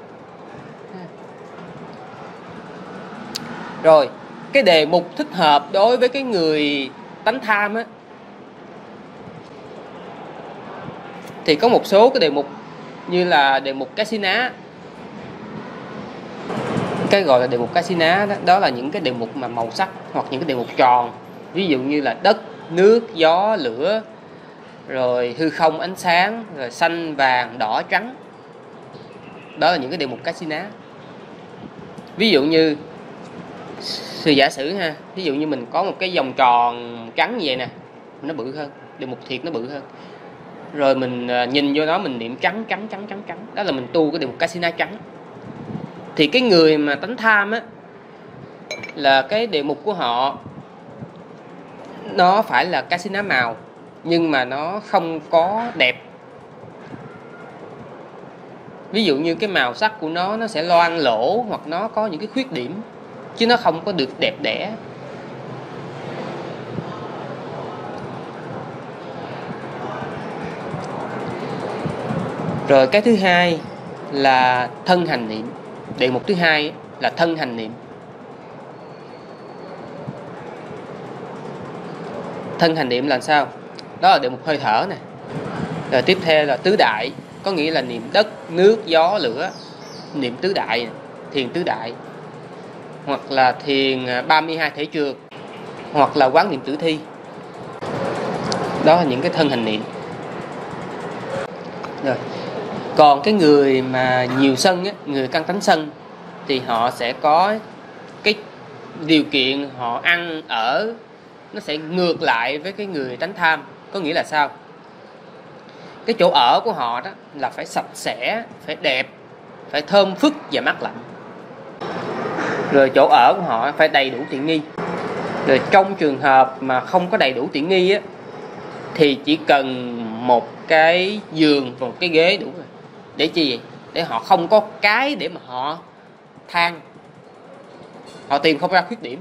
Rồi cái đề mục thích hợp đối với cái người tánh tham á, thì có một số cái đề mục như là đề mục Cá Xí Ná. Cái gọi là đề mục Cá Xí Ná đó, đó là những cái đề mục mà màu sắc hoặc những cái đề mục tròn. Ví dụ như là đất, nước, gió, lửa, rồi hư không, ánh sáng, rồi xanh, vàng, đỏ, trắng. Đó là những cái đề mục Cá Xí Ná. Ví dụ như sư giả sử ha, ví dụ như mình có một cái vòng tròn trắng như vậy nè, nó bự hơn, đề mục thiệt nó bự hơn. Rồi mình nhìn vô đó mình niệm trắng. Đó là mình tu cái đề mục Cá Xí Ná trắng. Thì cái người mà tánh tham á, là cái đề mục của họ nó phải là Cá Xí Ná màu, nhưng mà nó không có đẹp. Ví dụ như cái màu sắc của nó sẽ loang lỗ, hoặc nó có những cái khuyết điểm, chứ nó không có được đẹp đẽ. Rồi cái thứ hai là thân hành niệm. Đề mục thứ hai là thân hành niệm. Thân hành niệm là sao? Đó là đề mục hơi thở nè. Rồi tiếp theo là tứ đại, có nghĩa là niệm đất, nước, gió, lửa. Niệm tứ đại, thiền tứ đại. Hoặc là thiền 32 thể trượt, hoặc là quán niệm tử thi. Đó là những cái thân hành niệm. Rồi. Còn cái người mà nhiều sân á, người căn tánh sân, thì họ sẽ có cái điều kiện họ ăn ở nó sẽ ngược lại với cái người tánh tham. Có nghĩa là sao? Cái chỗ ở của họ đó là phải sạch sẽ, phải đẹp, phải thơm phức và mát lạnh. Rồi chỗ ở của họ phải đầy đủ tiện nghi. Rồi trong trường hợp mà không có đầy đủ tiện nghi á, thì chỉ cần một cái giường và một cái ghế đủ rồi. Để chi vậy? Để họ không có cái để mà họ than, họ tìm không ra khuyết điểm.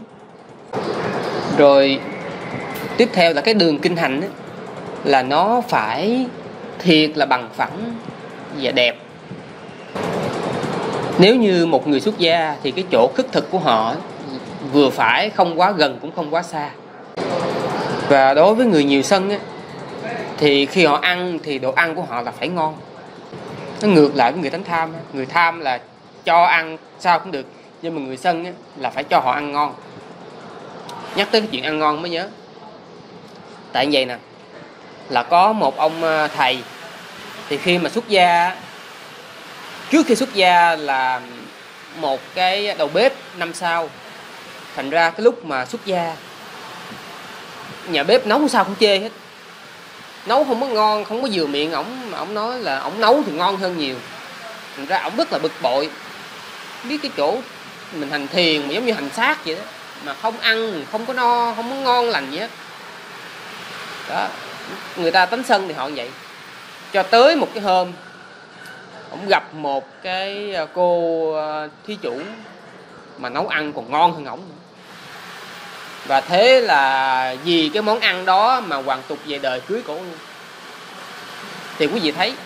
Rồi tiếp theo là cái đường kinh hành á, là nó phải thiệt là bằng phẳng và đẹp. Nếu như một người xuất gia thì cái chỗ khất thực của họ vừa phải, không quá gần cũng không quá xa. Và đối với người nhiều sân á, thì khi họ ăn thì đồ ăn của họ là phải ngon. Nó ngược lại với người tánh tham. Người tham là cho ăn sao cũng được, nhưng mà người sân á, là phải cho họ ăn ngon. Nhắc tới cái chuyện ăn ngon mới nhớ. Tại vậy nè, là có một ông thầy, thì khi mà xuất gia, trước khi xuất gia là một cái đầu bếp 5 sao. Thành ra cái lúc mà xuất gia, nhà bếp nấu sao cũng chê hết, nấu không có ngon, không có vừa miệng ổng nói là ổng nấu thì ngon hơn nhiều. Thành ra ổng rất là bực bội, biết cái chỗ mình hành thiền mà giống như hành xác vậy đó, mà không ăn, không có no, không có ngon lành gì hết đó. Người ta tánh sân thì họ như vậy. Cho tới một cái hôm, ổng gặp một cái cô thí chủ mà nấu ăn còn ngon hơn ổng nữa. Và thế là vì cái món ăn đó mà hoàn tục về đời cưới cổ luôn. Thì quý vị thấy,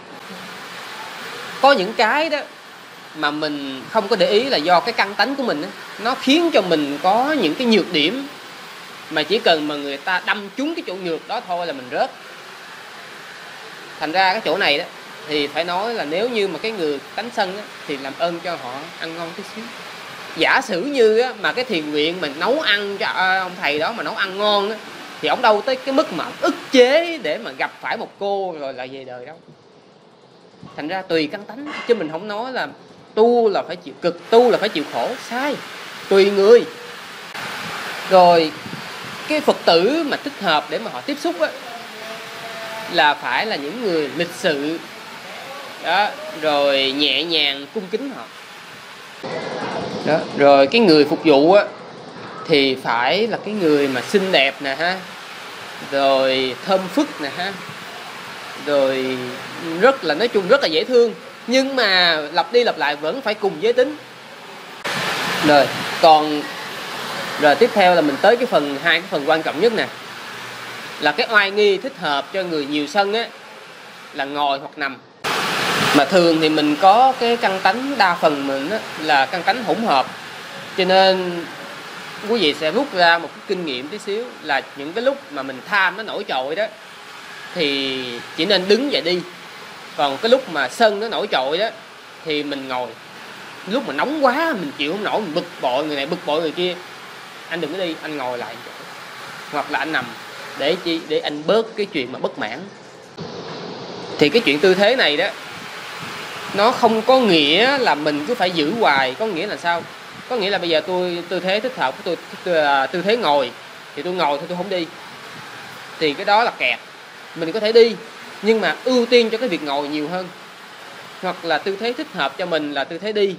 có những cái đó mà mình không có để ý là do cái căn tánh của mình đó, nó khiến cho mình có những cái nhược điểm mà chỉ cần mà người ta đâm trúng cái chỗ nhược đó thôi là mình rớt. Thành ra cái chỗ này đó thì phải nói là nếu như mà cái người tánh sân đó, thì làm ơn cho họ ăn ngon tí xíu. Giả sử như á, mà cái thiền nguyện mình nấu ăn cho ông thầy đó mà nấu ăn ngon á, thì ông đâu tới cái mức mà ức chế để mà gặp phải một cô rồi lại về đời đâu. Thành ra tùy căn tánh, chứ mình không nói là tu là phải chịu cực, tu là phải chịu khổ, sai. Tùy người. Rồi cái Phật tử mà thích hợp để mà họ tiếp xúc á, là phải là những người lịch sự đó, rồi nhẹ nhàng cung kính họ đó. Rồi cái người phục vụ á thì phải là cái người mà xinh đẹp nè ha, rồi thơm phức nè ha, rồi rất là, nói chung rất là dễ thương, nhưng mà lặp đi lặp lại vẫn phải cùng giới tính. Rồi còn rồi tiếp theo là mình tới cái phần hai, cái phần quan trọng nhất nè, là cái oai nghi thích hợp cho người nhiều sân á, là ngồi hoặc nằm. Mà thường thì mình có cái căn tánh, đa phần mình á, là căn tánh hỗn hợp, cho nên quý vị sẽ rút ra một cái kinh nghiệm tí xíu là những cái lúc mà mình tham nó nổi trội đó thì chỉ nên đứng dậy đi. Còn cái lúc mà sân nó nổi trội đó thì mình ngồi. Lúc mà nóng quá mình chịu không nổi, mình bực bội người này, bực bội người kia, anh đừng có đi, anh ngồi lại hoặc là anh nằm, để chi? Để anh bớt cái chuyện mà bất mãn. Thì cái chuyện tư thế này đó, nó không có nghĩa là mình cứ phải giữ hoài. Có nghĩa là sao? Có nghĩa là bây giờ tôi tư thế thích hợp của tôi là tư thế ngồi, thì tôi ngồi thôi, tôi không đi, thì cái đó là kẹt. Mình có thể đi, nhưng mà ưu tiên cho cái việc ngồi nhiều hơn. Hoặc là tư thế thích hợp cho mình là tư thế đi,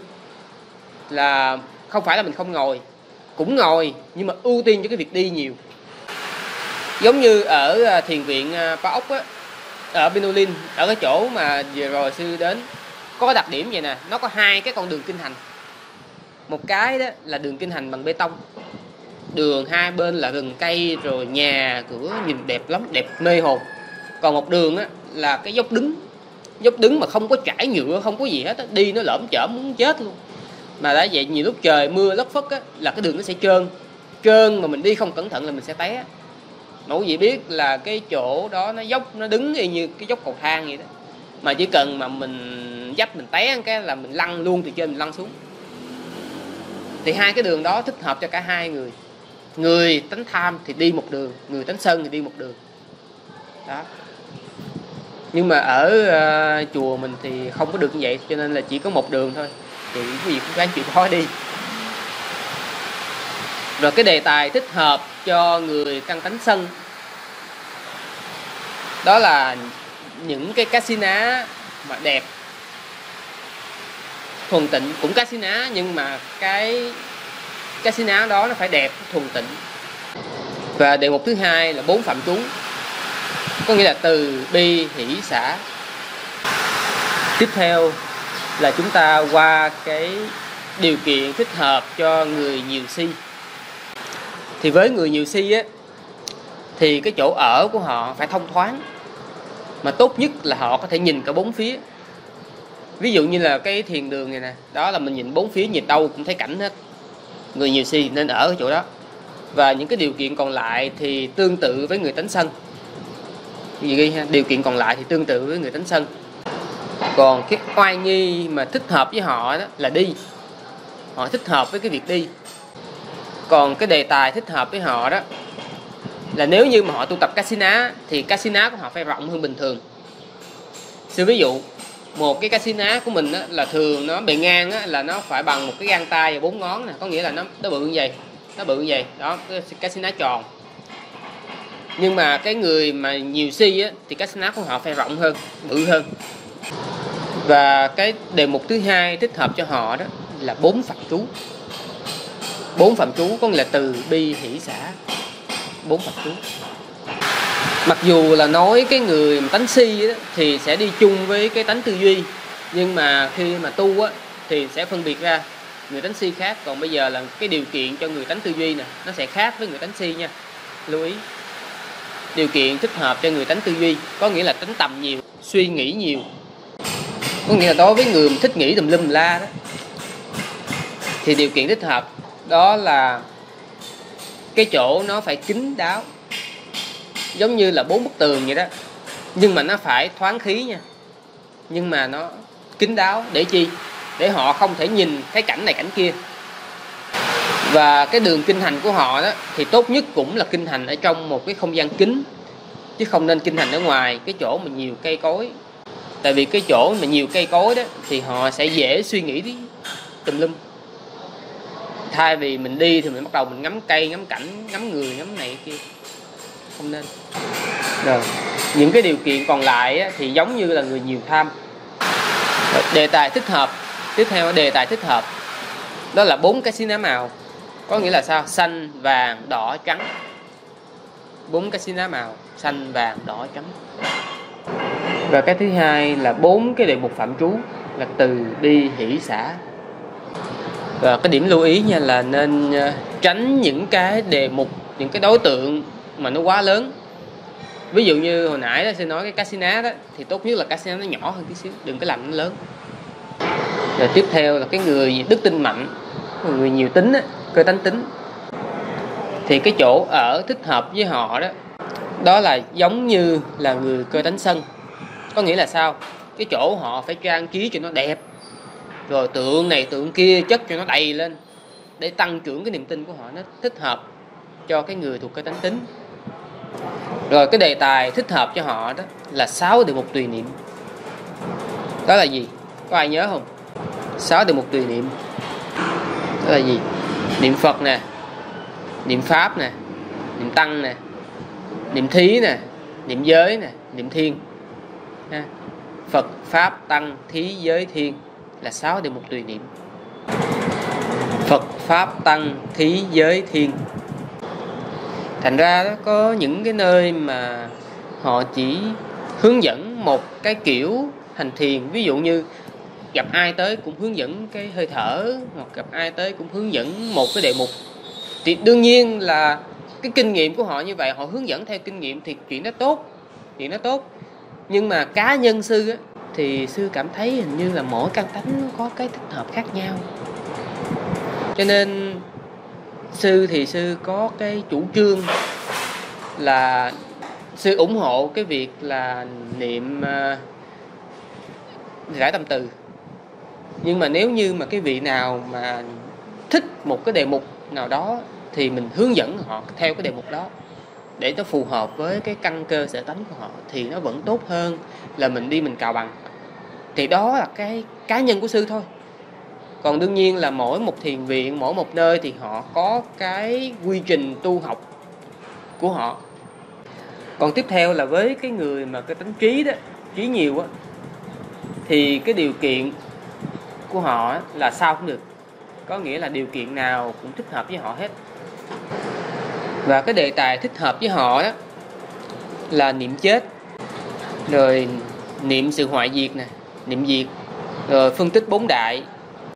là không phải là mình không ngồi, cũng ngồi, nhưng mà ưu tiên cho cái việc đi nhiều. Giống như ở thiền viện Pa Ốc á, ở Binolin, ở cái chỗ mà vừa rồi sư đến, có cái đặc điểm vậy nè, nó có hai cái con đường kinh hành. Một cái đó là đường kinh hành bằng bê tông, đường hai bên là rừng cây, rồi nhà cửa nhìn đẹp lắm, đẹp mê hồn. Còn một đường á là cái dốc đứng mà không có trải nhựa, không có gì hết á, đi nó lởm chởm muốn chết luôn. Mà đã vậy nhiều lúc trời mưa lất phất á, là cái đường nó sẽ trơn mà mình đi không cẩn thận là mình sẽ té. Mà quý vị biết là cái chỗ đó nó dốc, nó đứng y như cái dốc cầu thang vậy đó, mà chỉ cần mà mình dấp mình té cái là mình lăn luôn từ trên mình lăn xuống. Thì hai cái đường đó thích hợp cho cả hai người. Người tánh tham thì đi một đường, người tánh sân thì đi một đường đó. Nhưng mà ở chùa mình thì không có được như vậy, cho nên là chỉ có một đường thôi, thì quý vị cũng ráng chịu khó đi. Rồi cái đề tài thích hợp cho người căn tánh sân, đó là những cái cá xí ná mà đẹp, thuần tịnh. Cũng cá xí ná, nhưng mà cái cá xí ná đó nó phải đẹp, thuần tịnh. Và đề mục thứ hai là 4 phạm trú, có nghĩa là từ bi hỷ xả. Tiếp theo là chúng ta qua cái điều kiện thích hợp cho người nhiều si. Thì với người nhiều si á, thì cái chỗ ở của họ phải thông thoáng, mà tốt nhất là họ có thể nhìn cả bốn phía. Ví dụ như là cái thiền đường này nè, đó là mình nhìn bốn phía, nhìn đâu cũng thấy cảnh hết, người nhiều si nên ở cái chỗ đó. Và những cái điều kiện còn lại thì tương tự với người tánh sân. Gì ghi ha, điều kiện còn lại thì tương tự với người tánh sân. Còn cái oai nghi mà thích hợp với họ đó là đi, họ thích hợp với cái việc đi. Còn cái đề tài thích hợp với họ đó là nếu như mà họ tu tập Kasina thì Kasina của họ phải rộng hơn bình thường. Sư ví dụ, một cái Kasina của mình á, là thường nó bề ngang á, là nó phải bằng một cái gang tay và 4 ngón nè, có nghĩa là nó bự như vậy, nó bự như vậy đó, cái Kasina tròn. Nhưng mà cái người mà nhiều si á, thì Kasina của họ phải rộng hơn, bự hơn. Và cái đề mục thứ hai thích hợp cho họ đó là 4 phạm trú. 4 phạm trú có nghĩa là từ bi hỷ xả, 4 phạm trú. Mặc dù là nói cái người mà tánh si đó, thì sẽ đi chung với cái tánh tư duy, nhưng mà khi mà tu á, thì sẽ phân biệt ra người tánh si khác. Còn bây giờ là cái điều kiện cho người tánh tư duy nè, nó sẽ khác với người tánh si nha, lưu ý. Điều kiện thích hợp cho người tánh tư duy có nghĩa là tính tầm nhiều, suy nghĩ nhiều. Có nghĩa là đối với người mà thích nghĩ tùm lum la đó, thì điều kiện thích hợp đó là cái chỗ nó phải kín đáo, giống như là 4 bức tường vậy đó, nhưng mà nó phải thoáng khí nha, nhưng mà nó kín đáo. Để chi? Để họ không thể nhìn cái cảnh này cảnh kia. Và cái đường kinh hành của họ đó thì tốt nhất cũng là kinh hành ở trong một cái không gian kín, chứ không nên kinh hành ở ngoài cái chỗ mà nhiều cây cối. Tại vì cái chỗ mà nhiều cây cối đó thì họ sẽ dễ suy nghĩ tùm lum. Thay vì mình đi thì mình bắt đầu mình ngắm cây, ngắm cảnh, ngắm người, ngắm này kia, không nên. Rồi, những cái điều kiện còn lại á, thì giống như là người nhiều tham. Rồi, đề tài thích hợp. Tiếp theo đề tài thích hợp đó là 4 cái xí ná màu. Có nghĩa là sao? Xanh, vàng, đỏ, trắng. 4 cái xí ná màu: xanh, vàng, đỏ, trắng. Và cái thứ hai là 4 cái đề mục phạm trú là từ bi hỷ xả. Và cái điểm lưu ý nha là nên tránh những cái đề mục, những cái đối tượng mà nó quá lớn. Ví dụ như hồi nãy đó sẽ nói cái Kasina đó, thì tốt nhất là Kasina nó nhỏ hơn tí xíu, đừng có làm nó lớn. Rồi tiếp theo là cái người đức tin mạnh, người nhiều tính á, cơ tánh tính, thì cái chỗ ở thích hợp với họ đó, đó là giống như là người cơ tánh sân. Có nghĩa là sao? Cái chỗ họ phải trang trí cho nó đẹp, rồi tượng này tượng kia chất cho nó đầy lên, để tăng trưởng cái niềm tin của họ, nó thích hợp cho cái người thuộc cái tánh tính. Rồi cái đề tài thích hợp cho họ đó là 6 đề mục tùy niệm. Đó là gì? Có ai nhớ không? 6 đề mục tùy niệm đó là gì? Niệm Phật nè, niệm Pháp nè, niệm Tăng nè, niệm Thí nè, niệm Giới nè, niệm Thiên ha. Phật, Pháp, Tăng, Thí, Giới, Thiên là 6 đề mục tùy niệm. Phật, Pháp, Tăng, Thí, Giới, Thiên. Thành ra đó, có những cái nơi mà họ chỉ hướng dẫn một cái kiểu hành thiền. Ví dụ như gặp ai tới cũng hướng dẫn cái hơi thở, hoặc gặp ai tới cũng hướng dẫn một cái đề mục. Thì đương nhiên là cái kinh nghiệm của họ như vậy, họ hướng dẫn theo kinh nghiệm thì chuyện đó tốt. Nhưng mà cá nhân sư á, thì sư cảm thấy hình như là mỗi căn tánh nó có cái thích hợp khác nhau. Cho nên sư thì sư có cái chủ trương là sư ủng hộ cái việc là niệm giải tâm từ. Nhưng mà nếu như mà cái vị nào mà thích một cái đề mục nào đó thì mình hướng dẫn họ theo cái đề mục đó để nó phù hợp với cái căn cơ sở tánh của họ, thì nó vẫn tốt hơn là mình đi mình cào bằng. Thì đó là cái cá nhân của sư thôi. Còn đương nhiên là mỗi một thiền viện, mỗi một nơi thì họ có cái quy trình tu học của họ. Còn tiếp theo là với cái người mà cái tính trí đó, trí nhiều á, thì cái điều kiện của họ là sao cũng được. Có nghĩa là điều kiện nào cũng thích hợp với họ hết. Và cái đề tài thích hợp với họ đó là niệm chết, rồi niệm sự hoại diệt nè, niệm diệt, rồi phân tích 4 đại,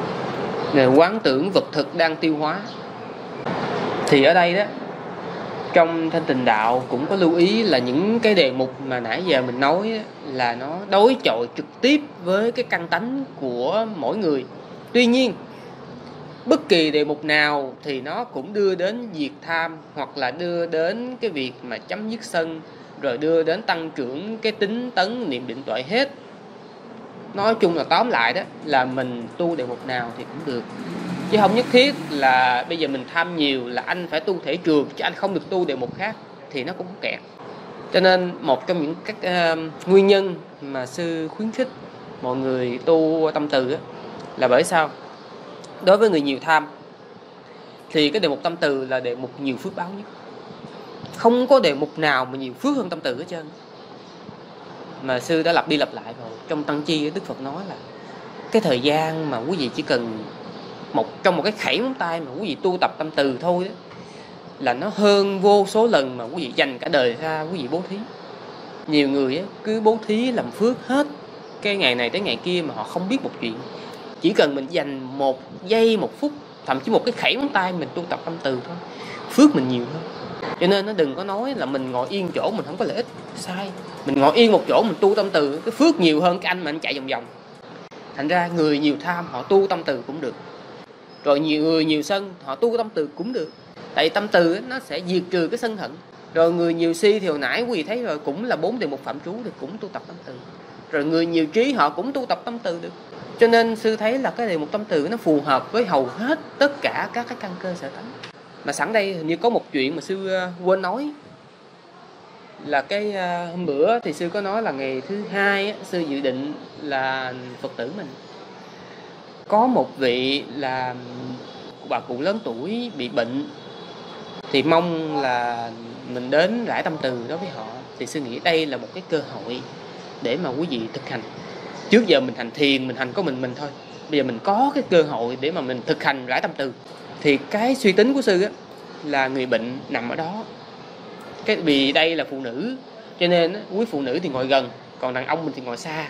rồi quán tưởng vật thực đang tiêu hóa. Thì ở đây đó, trong Thanh Tịnh Đạo cũng có lưu ý là những cái đề mục mà nãy giờ mình nói là nó đối chọi trực tiếp với cái căn tánh của mỗi người. Tuy nhiên, bất kỳ đề mục nào thì nó cũng đưa đến diệt tham, hoặc là đưa đến cái việc mà chấm dứt sân, rồi đưa đến tăng trưởng cái tính tấn niệm định tuệ hết. Nói chung là tóm lại đó là mình tu đề mục nào thì cũng được, chứ không nhất thiết là bây giờ mình tham nhiều là anh phải tu thể trường, chứ anh không được tu đề mục khác thì nó cũng kẹt. Cho nên một trong những các nguyên nhân mà sư khuyến khích mọi người tu tâm từ á, là bởi sao? Đối với người nhiều tham thì cái đề mục tâm từ là đề mục nhiều phước báo nhất. Không có đề mục nào mà nhiều phước hơn tâm từ hết trơn. Mà sư đã lặp đi lặp lại rồi. Trong Tăng Chi Đức Phật nói là cái thời gian mà quý vị chỉ cần trong một cái khẩy móng tay mà quý vị tu tập tâm từ thôi đó, là nó hơn vô số lần mà quý vị dành cả đời ra quý vị bố thí. Nhiều người cứ bố thí làm phước hết cái ngày này tới ngày kia mà họ không biết một chuyện. Chỉ cần mình dành 1 giây 1 phút, thậm chí một cái khẩy móng tay mình tu tập tâm từ thôi, phước mình nhiều hơn. Cho nên nó đừng có nói là mình ngồi yên chỗ mình không có lợi ích. Sai. Mình ngồi yên một chỗ mình tu tâm từ, cái phước nhiều hơn cái anh mà anh chạy vòng vòng. Thành ra người nhiều tham họ tu tâm từ cũng được, rồi nhiều người nhiều sân họ tu tâm từ cũng được. Tại tâm từ nó sẽ diệt trừ cái sân hận. Rồi người nhiều si thì hồi nãy quý vị thấy rồi, cũng là 4 đề mục phạm trú thì cũng tu tập tâm từ. Rồi người nhiều trí họ cũng tu tập tâm từ được. Cho nên sư thấy là cái đề mục tâm từ nó phù hợp với hầu hết tất cả các cái căn cơ sở tánh. Mà sẵn đây hình như có một chuyện mà sư quên nói, là cái hôm bữa thì sư có nói là ngày thứ 2 sư dự định là Phật tử mình có một vị là bà cụ lớn tuổi bị bệnh, thì mong là mình đến rải tâm từ đối với họ. Thì sư nghĩ đây là một cái cơ hội để mà quý vị thực hành. Trước giờ mình hành thiền, mình hành có mình thôi. Bây giờ mình có cái cơ hội để mà mình thực hành rải tâm từ. Thì cái suy tính của sư là người bệnh nằm ở đó. Vì đây là phụ nữ, cho nên quý phụ nữ thì ngồi gần, còn đàn ông mình thì ngồi xa.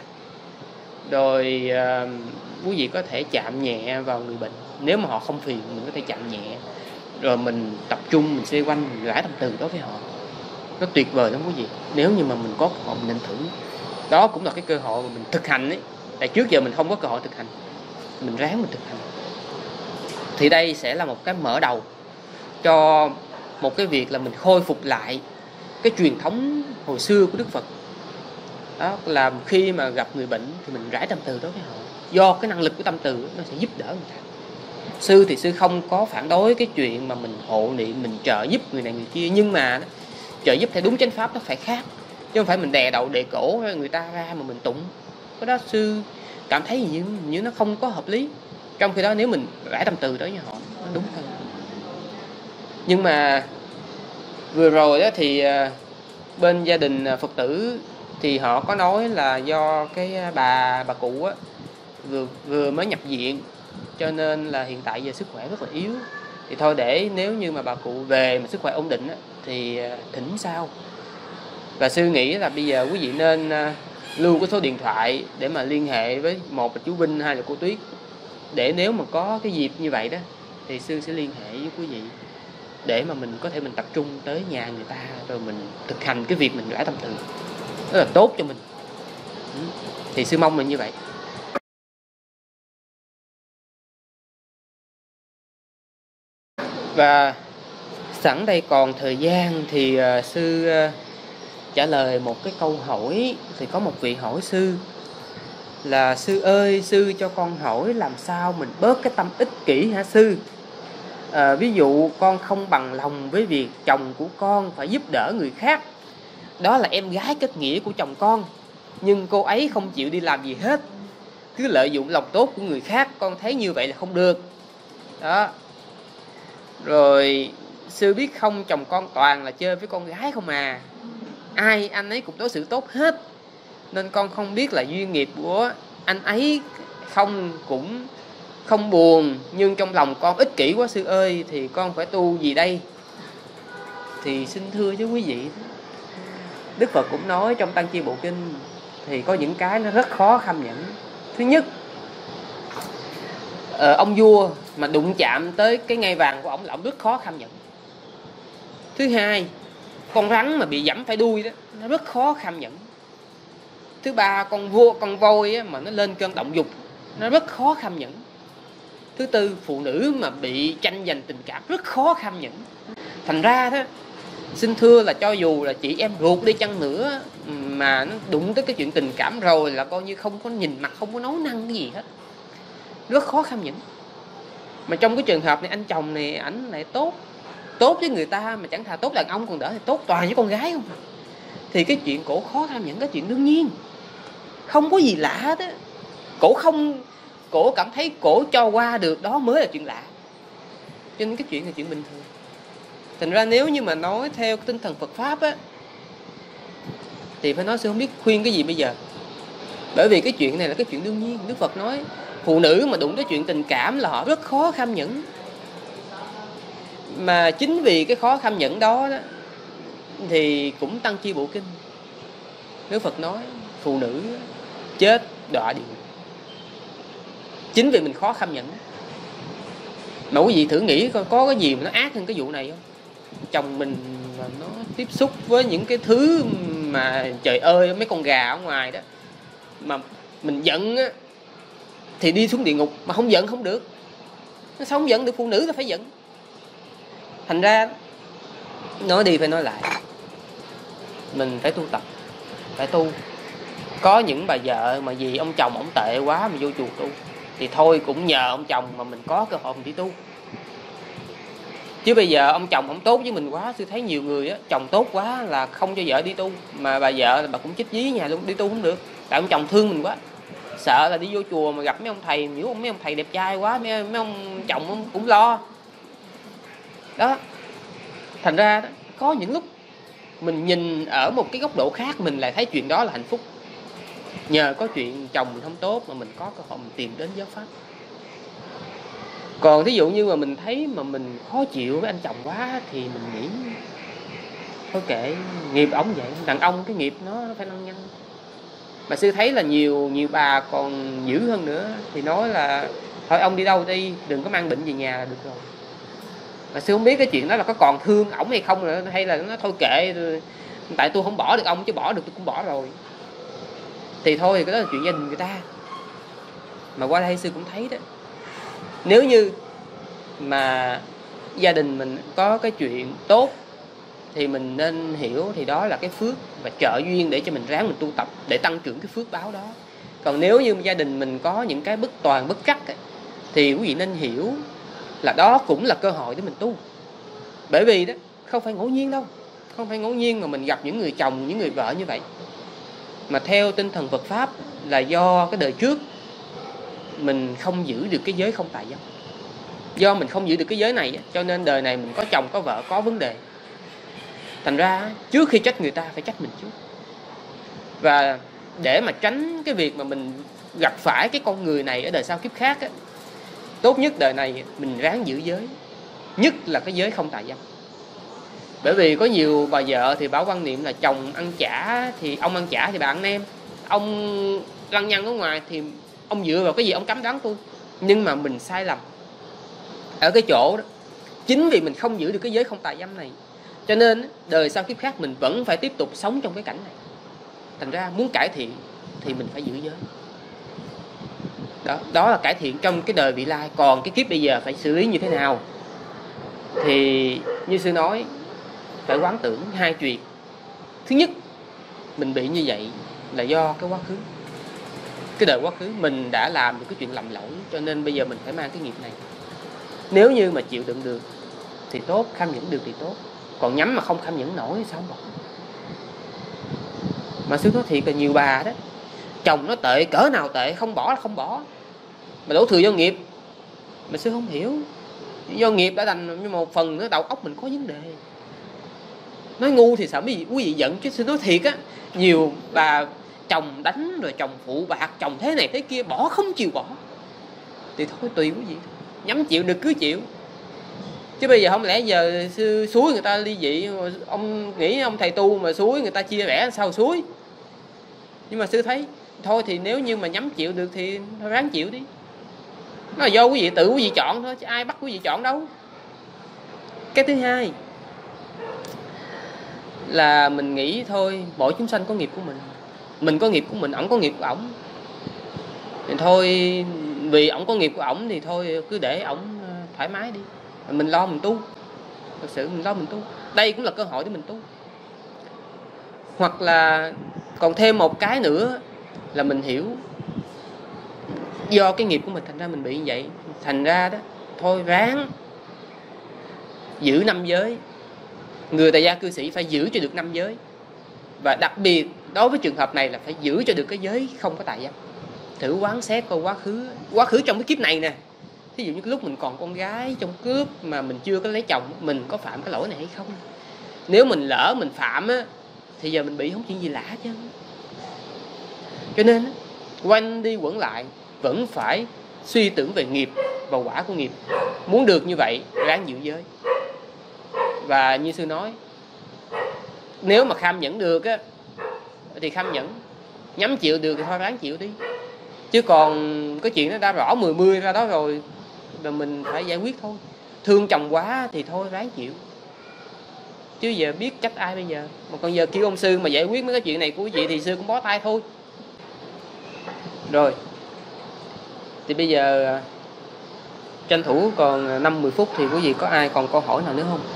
Rồi quý vị có thể chạm nhẹ vào người bệnh. Nếu mà họ không phiền, mình có thể chạm nhẹ. Rồi mình tập trung, mình xoay quanh, mình rải tâm từ đó với họ. Nó tuyệt vời lắm quý vị. Nếu như mà mình có cơ hội mình nên thử. Đó cũng là cái cơ hội mà mình thực hành ấy. Tại trước giờ mình không có cơ hội thực hành, mình ráng mình thực hành. Thì đây sẽ là một cái mở đầu cho một cái việc là mình khôi phục lại cái truyền thống hồi xưa của Đức Phật. Đó là khi mà gặp người bệnh thì mình rải tâm từ đối với họ. Do cái năng lực của tâm từ nó sẽ giúp đỡ người ta. Sư thì sư không có phản đối cái chuyện mà mình hộ niệm, mình trợ giúp người này người kia. Nhưng mà trợ giúp theo đúng chánh pháp nó phải khác. Chứ không phải mình đè đầu đè cổ người ta ra mà mình tụng. Cái đó sư cảm thấy như nó không có hợp lý. Trong khi đó nếu mình rải tâm từ đối với họ nó đúng hơn. Nhưng mà vừa rồi đó thì bên gia đình Phật tử thì họ có nói là do cái bà cụ á vừa mới nhập viện, cho nên là hiện tại giờ sức khỏe rất là yếu. Thì thôi để nếu như mà bà cụ về mà sức khỏe ổn định á, thì thỉnh sau. Và sư nghĩ là bây giờ quý vị nên lưu cái số điện thoại để mà liên hệ với một là chú Vinh, hai là cô Tuyết, để nếu mà có cái dịp như vậy đó thì sư sẽ liên hệ với quý vị để mà mình có thể mình tập trung tới nhà người ta, rồi mình thực hành cái việc mình rải tâm từ. Rất là tốt cho mình. Thì sư mong mình như vậy. Và sẵn đây còn thời gian thì sư trả lời một cái câu hỏi. Thì có một vị hỏi sư là: sư ơi, sư cho con hỏi làm sao mình bớt cái tâm ích kỷ hả sư? Ví dụ con không bằng lòng với việc chồng của con phải giúp đỡ người khác. Đó là em gái kết nghĩa của chồng con, nhưng cô ấy không chịu đi làm gì hết, cứ lợi dụng lòng tốt của người khác. Con thấy như vậy là không được. Đó. Rồi sư biết không, chồng con toàn là chơi với con gái không à. Ai anh ấy cũng đối xử tốt hết. Nên con không biết là duyên nghiệp của anh ấy cũng không buồn, nhưng trong lòng con ích kỷ quá sư ơi. Thì con phải tu gì đây? Thì xin thưa với quý vị, Đức Phật cũng nói trong Tăng Chi Bộ Kinh thì có những cái nó rất khó kham nhẫn. Thứ nhất, ông vua mà đụng chạm tới cái ngai vàng của ông là ông rất khó kham nhẫn. Thứ hai, con rắn mà bị giẫm phải đuôi đó, nó rất khó kham nhẫn. Thứ ba, con voi á, mà nó lên cơn động dục, nó rất khó kham nhẫn. Thứ tư, phụ nữ mà bị tranh giành tình cảm rất khó kham nhẫn. Thành ra đó, xin thưa là cho dù là chị em ruột đi chăng nữa mà nó đụng tới cái chuyện tình cảm rồi là coi như không có nhìn mặt, không có nấu năn cái gì hết, rất khó kham nhẫn. Mà trong cái trường hợp này, anh chồng này ảnh lại tốt với người ta, mà chẳng thà tốt đàn ông còn đỡ, thì tốt toàn với con gái không. Thì cái chuyện cổ khó kham nhẫn cái chuyện đương nhiên, không có gì lạ hết á. Cổ cảm thấy cổ cho qua được đó mới là chuyện lạ, cho nên cái chuyện là chuyện bình thường. Thành ra nếu như mà nói theo tinh thần Phật Pháp á, thì phải nói sư không biết khuyên cái gì bây giờ. Bởi vì cái chuyện này là cái chuyện đương nhiên. Đức Phật nói phụ nữ mà đụng tới chuyện tình cảm là họ rất khó kham nhẫn. Mà chính vì cái khó kham nhẫn đó, thì cũng Tăng Chi Bộ Kinh, Đức Phật nói phụ nữ chết đọa địa ngục. Chính vì mình khó kham nhẫn. Mà quý vị thử nghĩ coi có cái gì mà nó ác hơn cái vụ này không? Chồng mình mà nó tiếp xúc với những cái thứ mà trời ơi, mấy con gà ở ngoài đó, mà mình giận á thì đi xuống địa ngục, mà không giận không được. Nó sao không giận được, phụ nữ là phải giận. Thành ra nói đi phải nói lại, mình phải tu tập, phải tu. Có những bà vợ mà vì ông chồng ổng tệ quá mà vô chùa tu, thì thôi cũng nhờ ông chồng mà mình có cơ hội mình đi tu. Chứ bây giờ ông chồng ổng tốt với mình quá, tôi thấy nhiều người á, chồng tốt quá là không cho vợ đi tu, mà bà vợ là bà cũng chích dí nhà luôn, đi tu không được. Tại ông chồng thương mình quá, sợ là đi vô chùa mà gặp mấy ông thầy, nếu mấy ông thầy đẹp trai quá, mấy ông chồng cũng lo đó. Thành ra đó, có những lúc mình nhìn ở một cái góc độ khác, mình lại thấy chuyện đó là hạnh phúc. Nhờ có chuyện chồng mình không tốt mà mình có cơ hội mình tìm đến giáo pháp. Còn thí dụ như mà mình thấy mà mình khó chịu với anh chồng quá, thì mình nghĩ thôi kệ, nghiệp ổng vậy. Đàn ông cái nghiệp nó phải lăng nhăng. Mà sư thấy là nhiều bà còn dữ hơn nữa, thì nói là thôi ông đi đâu đi, đừng có mang bệnh về nhà là được rồi. Mà sư không biết cái chuyện đó là có còn thương ổng hay không nữa, hay là nó thôi kệ, tại tôi không bỏ được ông, chứ bỏ được tôi cũng bỏ rồi. Thì thôi, cái đó là chuyện gia đình người ta. Mà qua đây sư cũng thấy đó, nếu như mà gia đình mình có cái chuyện tốt thì mình nên hiểu thì đó là cái phước và trợ duyên để cho mình ráng mình tu tập để tăng trưởng cái phước báo đó. Còn nếu như gia đình mình có những cái bất toàn bất trắc thì quý vị nên hiểu là đó cũng là cơ hội để mình tu. Bởi vì đó không phải ngẫu nhiên đâu, không phải ngẫu nhiên mà mình gặp những người chồng, những người vợ như vậy. Mà theo tinh thần Phật Pháp là do cái đời trước mình không giữ được cái giới không tà dâm. Do mình không giữ được cái giới này, cho nên đời này mình có chồng có vợ có vấn đề. Thành ra trước khi trách người ta phải trách mình trước. Và để mà tránh cái việc mà mình gặp phải cái con người này ở đời sau kiếp khác á, tốt nhất đời này mình ráng giữ giới, nhất là cái giới không tà dâm. Bởi vì có nhiều bà vợ thì bảo quan niệm là chồng ăn chả thì ông ăn chả thì bà ăn nem, ông lăng nhăng ở ngoài thì ông dựa vào cái gì ông cấm đoán tôi. Nhưng mà mình sai lầm ở cái chỗ đó, chính vì mình không giữ được cái giới không tà dâm này, cho nên đời sau kiếp khác mình vẫn phải tiếp tục sống trong cái cảnh này. Thành ra muốn cải thiện thì mình phải giữ giới. Đó là cải thiện trong cái đời vị lai. Còn cái kiếp bây giờ phải xử lý như thế nào, thì như sư nói, phải quán tưởng hai chuyện. Thứ nhất, mình bị như vậy là do cái quá khứ, cái đời quá khứ mình đã làm được cái chuyện lầm lỗi, cho nên bây giờ mình phải mang cái nghiệp này. Nếu như mà chịu đựng được thì tốt, kham nhẫn được thì tốt. Còn nhắm mà không kham nhẫn nổi thì sao không bỏ. Mà sư nói thiệt là nhiều bà đó, chồng nó tệ cỡ nào tệ, không bỏ là không bỏ, mà đổ thừa do nghiệp. Mà sư không hiểu, do nghiệp đã thành, nhưng một phần nó đầu óc mình có vấn đề. Nói ngu thì sợ quý vị giận, chứ sư nói thiệt á, nhiều bà chồng đánh rồi chồng phụ bạc, chồng thế này thế kia, bỏ không chịu bỏ. Thì thôi tùy quý vị, nhắm chịu được cứ chịu. Chứ bây giờ không lẽ giờ sư xúi người ta ly dị, ông nghĩ ông thầy tu mà xúi người ta chia rẽ sao xúi. Nhưng mà sư thấy thôi thì nếu như mà nhắm chịu được thì thôi ráng chịu đi. Nó là do quý vị tự quý vị chọn thôi, chứ ai bắt quý vị chọn đâu. Cái thứ hai, là mình nghĩ thôi, mỗi chúng sanh có nghiệp của mình có nghiệp của mình, ổng có nghiệp của ổng, thì thôi vì ổng có nghiệp của ổng thì thôi cứ để ổng thoải mái đi, mình lo mình tu. Thật sự mình lo mình tu, đây cũng là cơ hội để mình tu. Hoặc là còn thêm một cái nữa là mình hiểu do cái nghiệp của mình thành ra mình bị như vậy, thành ra đó thôi ráng giữ 5 giới. Người tại gia cư sĩ phải giữ cho được 5 giới, và đặc biệt đối với trường hợp này là phải giữ cho được cái giới không có tà dâm. Thử quán xét coi quá khứ trong cái kiếp này nè, ví dụ như cái lúc mình còn con gái trong cướp mà mình chưa có lấy chồng, mình có phạm cái lỗi này hay không. Nếu mình lỡ mình phạm á, thì giờ mình bị không chuyện gì lạ chứ. Cho nên quanh đi quẩn lại vẫn phải suy tưởng về nghiệp và quả của nghiệp. Muốn được như vậy ráng giữ giới. Và như sư nói, nếu mà kham nhẫn được á thì kham nhẫn, nhắm chịu được thì thôi ráng chịu đi. Chứ còn cái chuyện nó đã rõ 10 ra đó rồi là mình phải giải quyết thôi. Thương chồng quá thì thôi ráng chịu, chứ giờ biết trách ai bây giờ. Mà còn giờ kêu ông sư mà giải quyết mấy cái chuyện này của quý vị thì sư cũng bó tay thôi. Rồi thì bây giờ tranh thủ còn 5-10 phút thì quý vị có ai còn câu hỏi nào nữa không?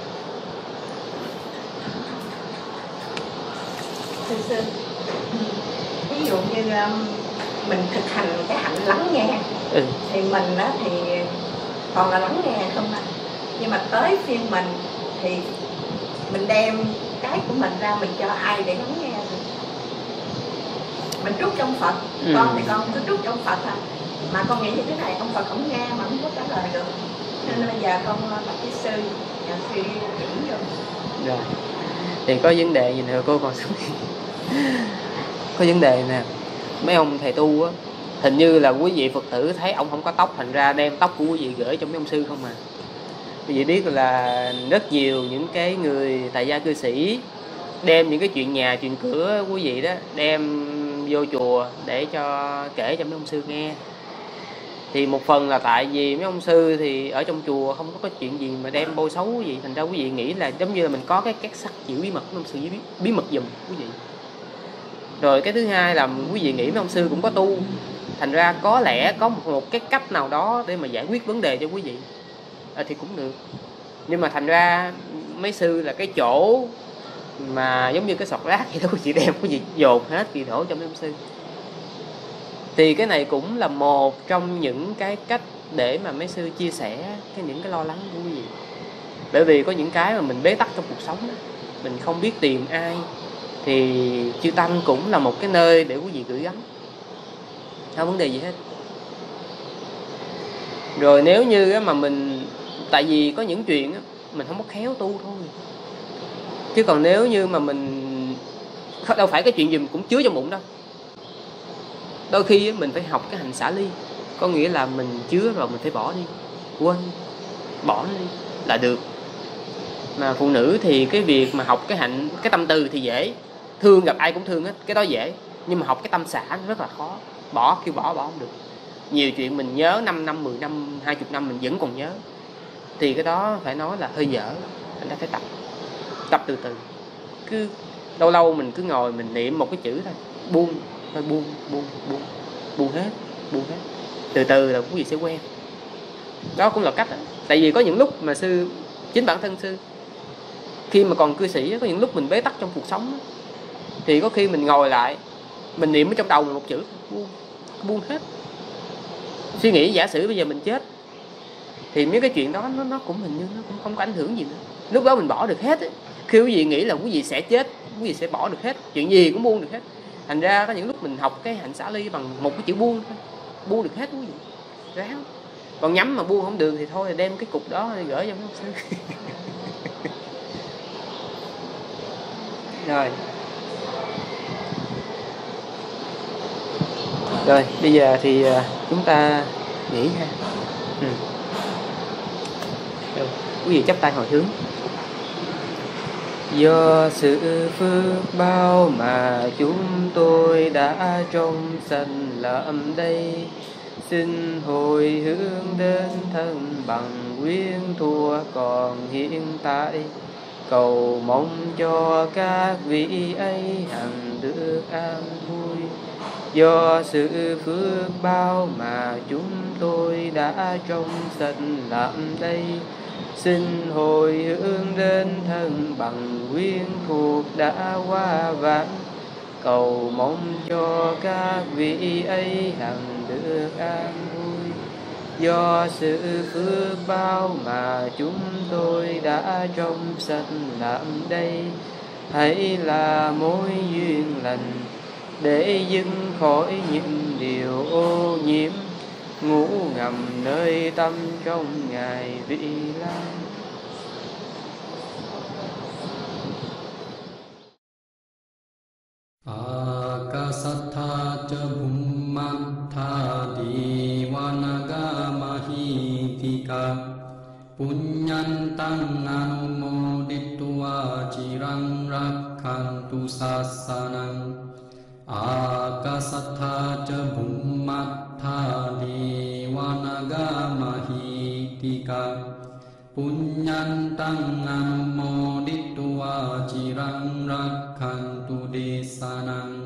Thưa sư, ví dụ như mình thực hành cái hạnh lắng nghe, thì mình đó thì còn là lắng nghe không ạ? Nhưng mà tới phiên mình thì mình đem cái của mình ra mình cho ai để lắng nghe rồi. Mình trút trong Phật, con thì con cứ trút trong Phật à. Mà con nghĩ như thế này, ông Phật không nghe mà không có trả lời được. Nên bây giờ con bạch với sư, nhờ sư chỉ rồi. Rồi, thì có vấn đề gì nữa cô còn xuống. Có vấn đề nè, mấy ông thầy tu á, hình như là quý vị Phật tử thấy ông không có tóc, thành ra đem tóc của quý vị gửi cho mấy ông sư không à. Quý vị biết là rất nhiều những cái người tại gia cư sĩ đem những cái chuyện nhà chuyện cửa quý vị đó đem vô chùa để cho kể cho mấy ông sư nghe. Thì một phần là tại vì mấy ông sư thì ở trong chùa không có cái chuyện gì mà đem bôi xấu quý vị, thành ra quý vị nghĩ là giống như là mình có cái két sắt chịu bí mật của ông sư, bí mật giùm quý vị. Rồi cái thứ hai là quý vị nghĩ mấy ông sư cũng có tu, thành ra có lẽ có một cái cách nào đó để mà giải quyết vấn đề cho quý vị thì cũng được. Nhưng mà thành ra mấy sư là cái chỗ mà giống như cái sọt rác vậy đó, quý vị đem quý vị dồn hết kỳ đổ cho mấy ông sư. Thì cái này cũng là một trong những cái cách để mà mấy sư chia sẻ những cái lo lắng của quý vị. Bởi vì có những cái mà mình bế tắc trong cuộc sống đó, mình không biết tìm ai, thì chư Tăng cũng là một cái nơi để quý vị gửi gắm, không vấn đề gì hết. Rồi nếu như mà mình, tại vì có những chuyện mình không có khéo tu thôi, chứ còn nếu như mà mình đâu phải cái chuyện gì mình cũng chứa trong bụng đâu. Đôi khi mình phải học cái hành xả ly, có nghĩa là mình chứa rồi mình phải bỏ đi, quên, bỏ nó đi là được. Mà phụ nữ thì cái việc mà học cái hạnh, cái tâm từ thì dễ, thương gặp ai cũng thương hết, cái đó dễ. Nhưng mà học cái tâm xả nó rất là khó, kêu bỏ không được. Nhiều chuyện mình nhớ 5 năm, 10 năm, 20 năm mình vẫn còn nhớ, thì cái đó phải nói là hơi dở. Anh ta phải tập từ từ. Cứ lâu lâu mình cứ ngồi mình niệm một cái chữ thôi, buông thôi, buông hết. Từ từ là quý vị sẽ quen. Đó cũng là cách đó. Tại vì có những lúc mà sư, chính bản thân sư khi mà còn cư sĩ, có những lúc mình bế tắc trong cuộc sống, thì có khi mình ngồi lại mình niệm ở trong đầu mình một chữ, buông hết. Suy nghĩ giả sử bây giờ mình chết thì mấy cái chuyện đó nó cũng hình như nó cũng không có ảnh hưởng gì nữa. Lúc đó mình bỏ được hết ấy. Khi quý vị nghĩ là quý vị sẽ chết, quý vị sẽ bỏ được hết, chuyện gì cũng buông được hết. Thành ra có những lúc mình học cái hạnh xả ly bằng một cái chữ buông thôi, buông được hết quý vị, ráng. Còn nhắm mà buông không được thì thôi, đem cái cục đó gửi cho mấy ông sư. Rồi bây giờ thì chúng ta nghỉ ha. Rồi, quý vị chắp tay hồi hướng. Do sự phước bao mà chúng tôi đã trong sanh làm đây, xin hồi hướng đến thân bằng quyến thua còn hiện tại. cầu mong cho các vị ấy hằng được an vui. Do sự phước báo mà chúng tôi đã trong sạch làm đây, xin hồi hướng đến thân bằng quyến thuộc đã qua vãng, cầu mong cho các vị ấy hằng được an vui. Do sự phước báo mà chúng tôi đã trong sạch làm đây, hãy là mối duyên lành để dứt khỏi những điều ô nhiễm, ngủ ngầm nơi tâm trong Ngài vị lai. Akasattha ca bhummattha divanaga mahitika punyantang anumoditva cirang rakhantu sasanang. Akasattha ca bhummattha divanaga mahitika punyantang anumoditva cirang rakhantu desanang.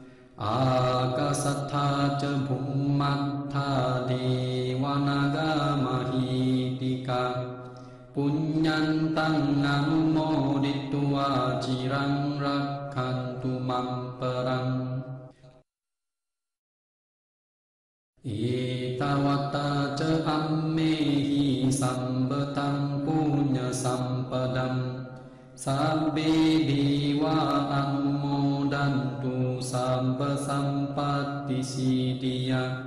Akasattha ca bhummattha devanaga mahitika punyantang anumoditva cirang rakhantu mam parang. Etawata ca ammehi sambatam punya sampadam sabbe dewa anumodantu sabba sampatti siddhya.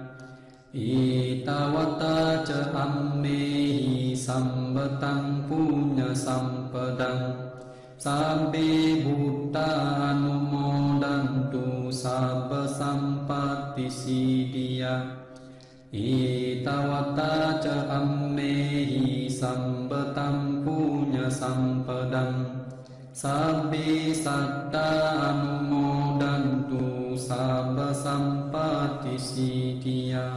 Etawata ca ammehi sambatam punya sampadam sabbe buddha anumodantu sabba sampatti siddhya. Etawata ca ammehi sambatam punya sampadam sabbe satta anumodantu sabba sampatti siddhya.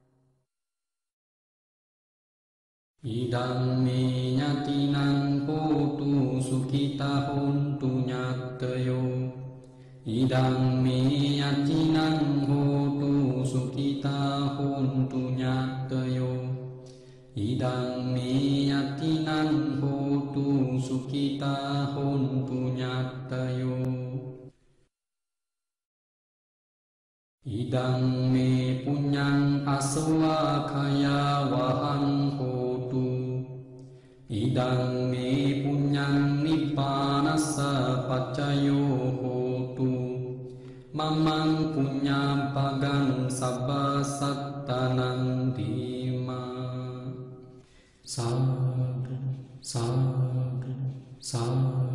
Idang me nyatinang hotu sukita hontu nyatayo. Idang me nyatinang hotu sukita hontu nyatayo. Idang me nyatinang hotu sukita hontu nyatayo. Idang me punyang aswakaya wahang hotu. Idang me punyang nippanassa paccayo hotu. Mamang punya pagang sabba sattanang dima. Sadhu, sadhu, sadhu.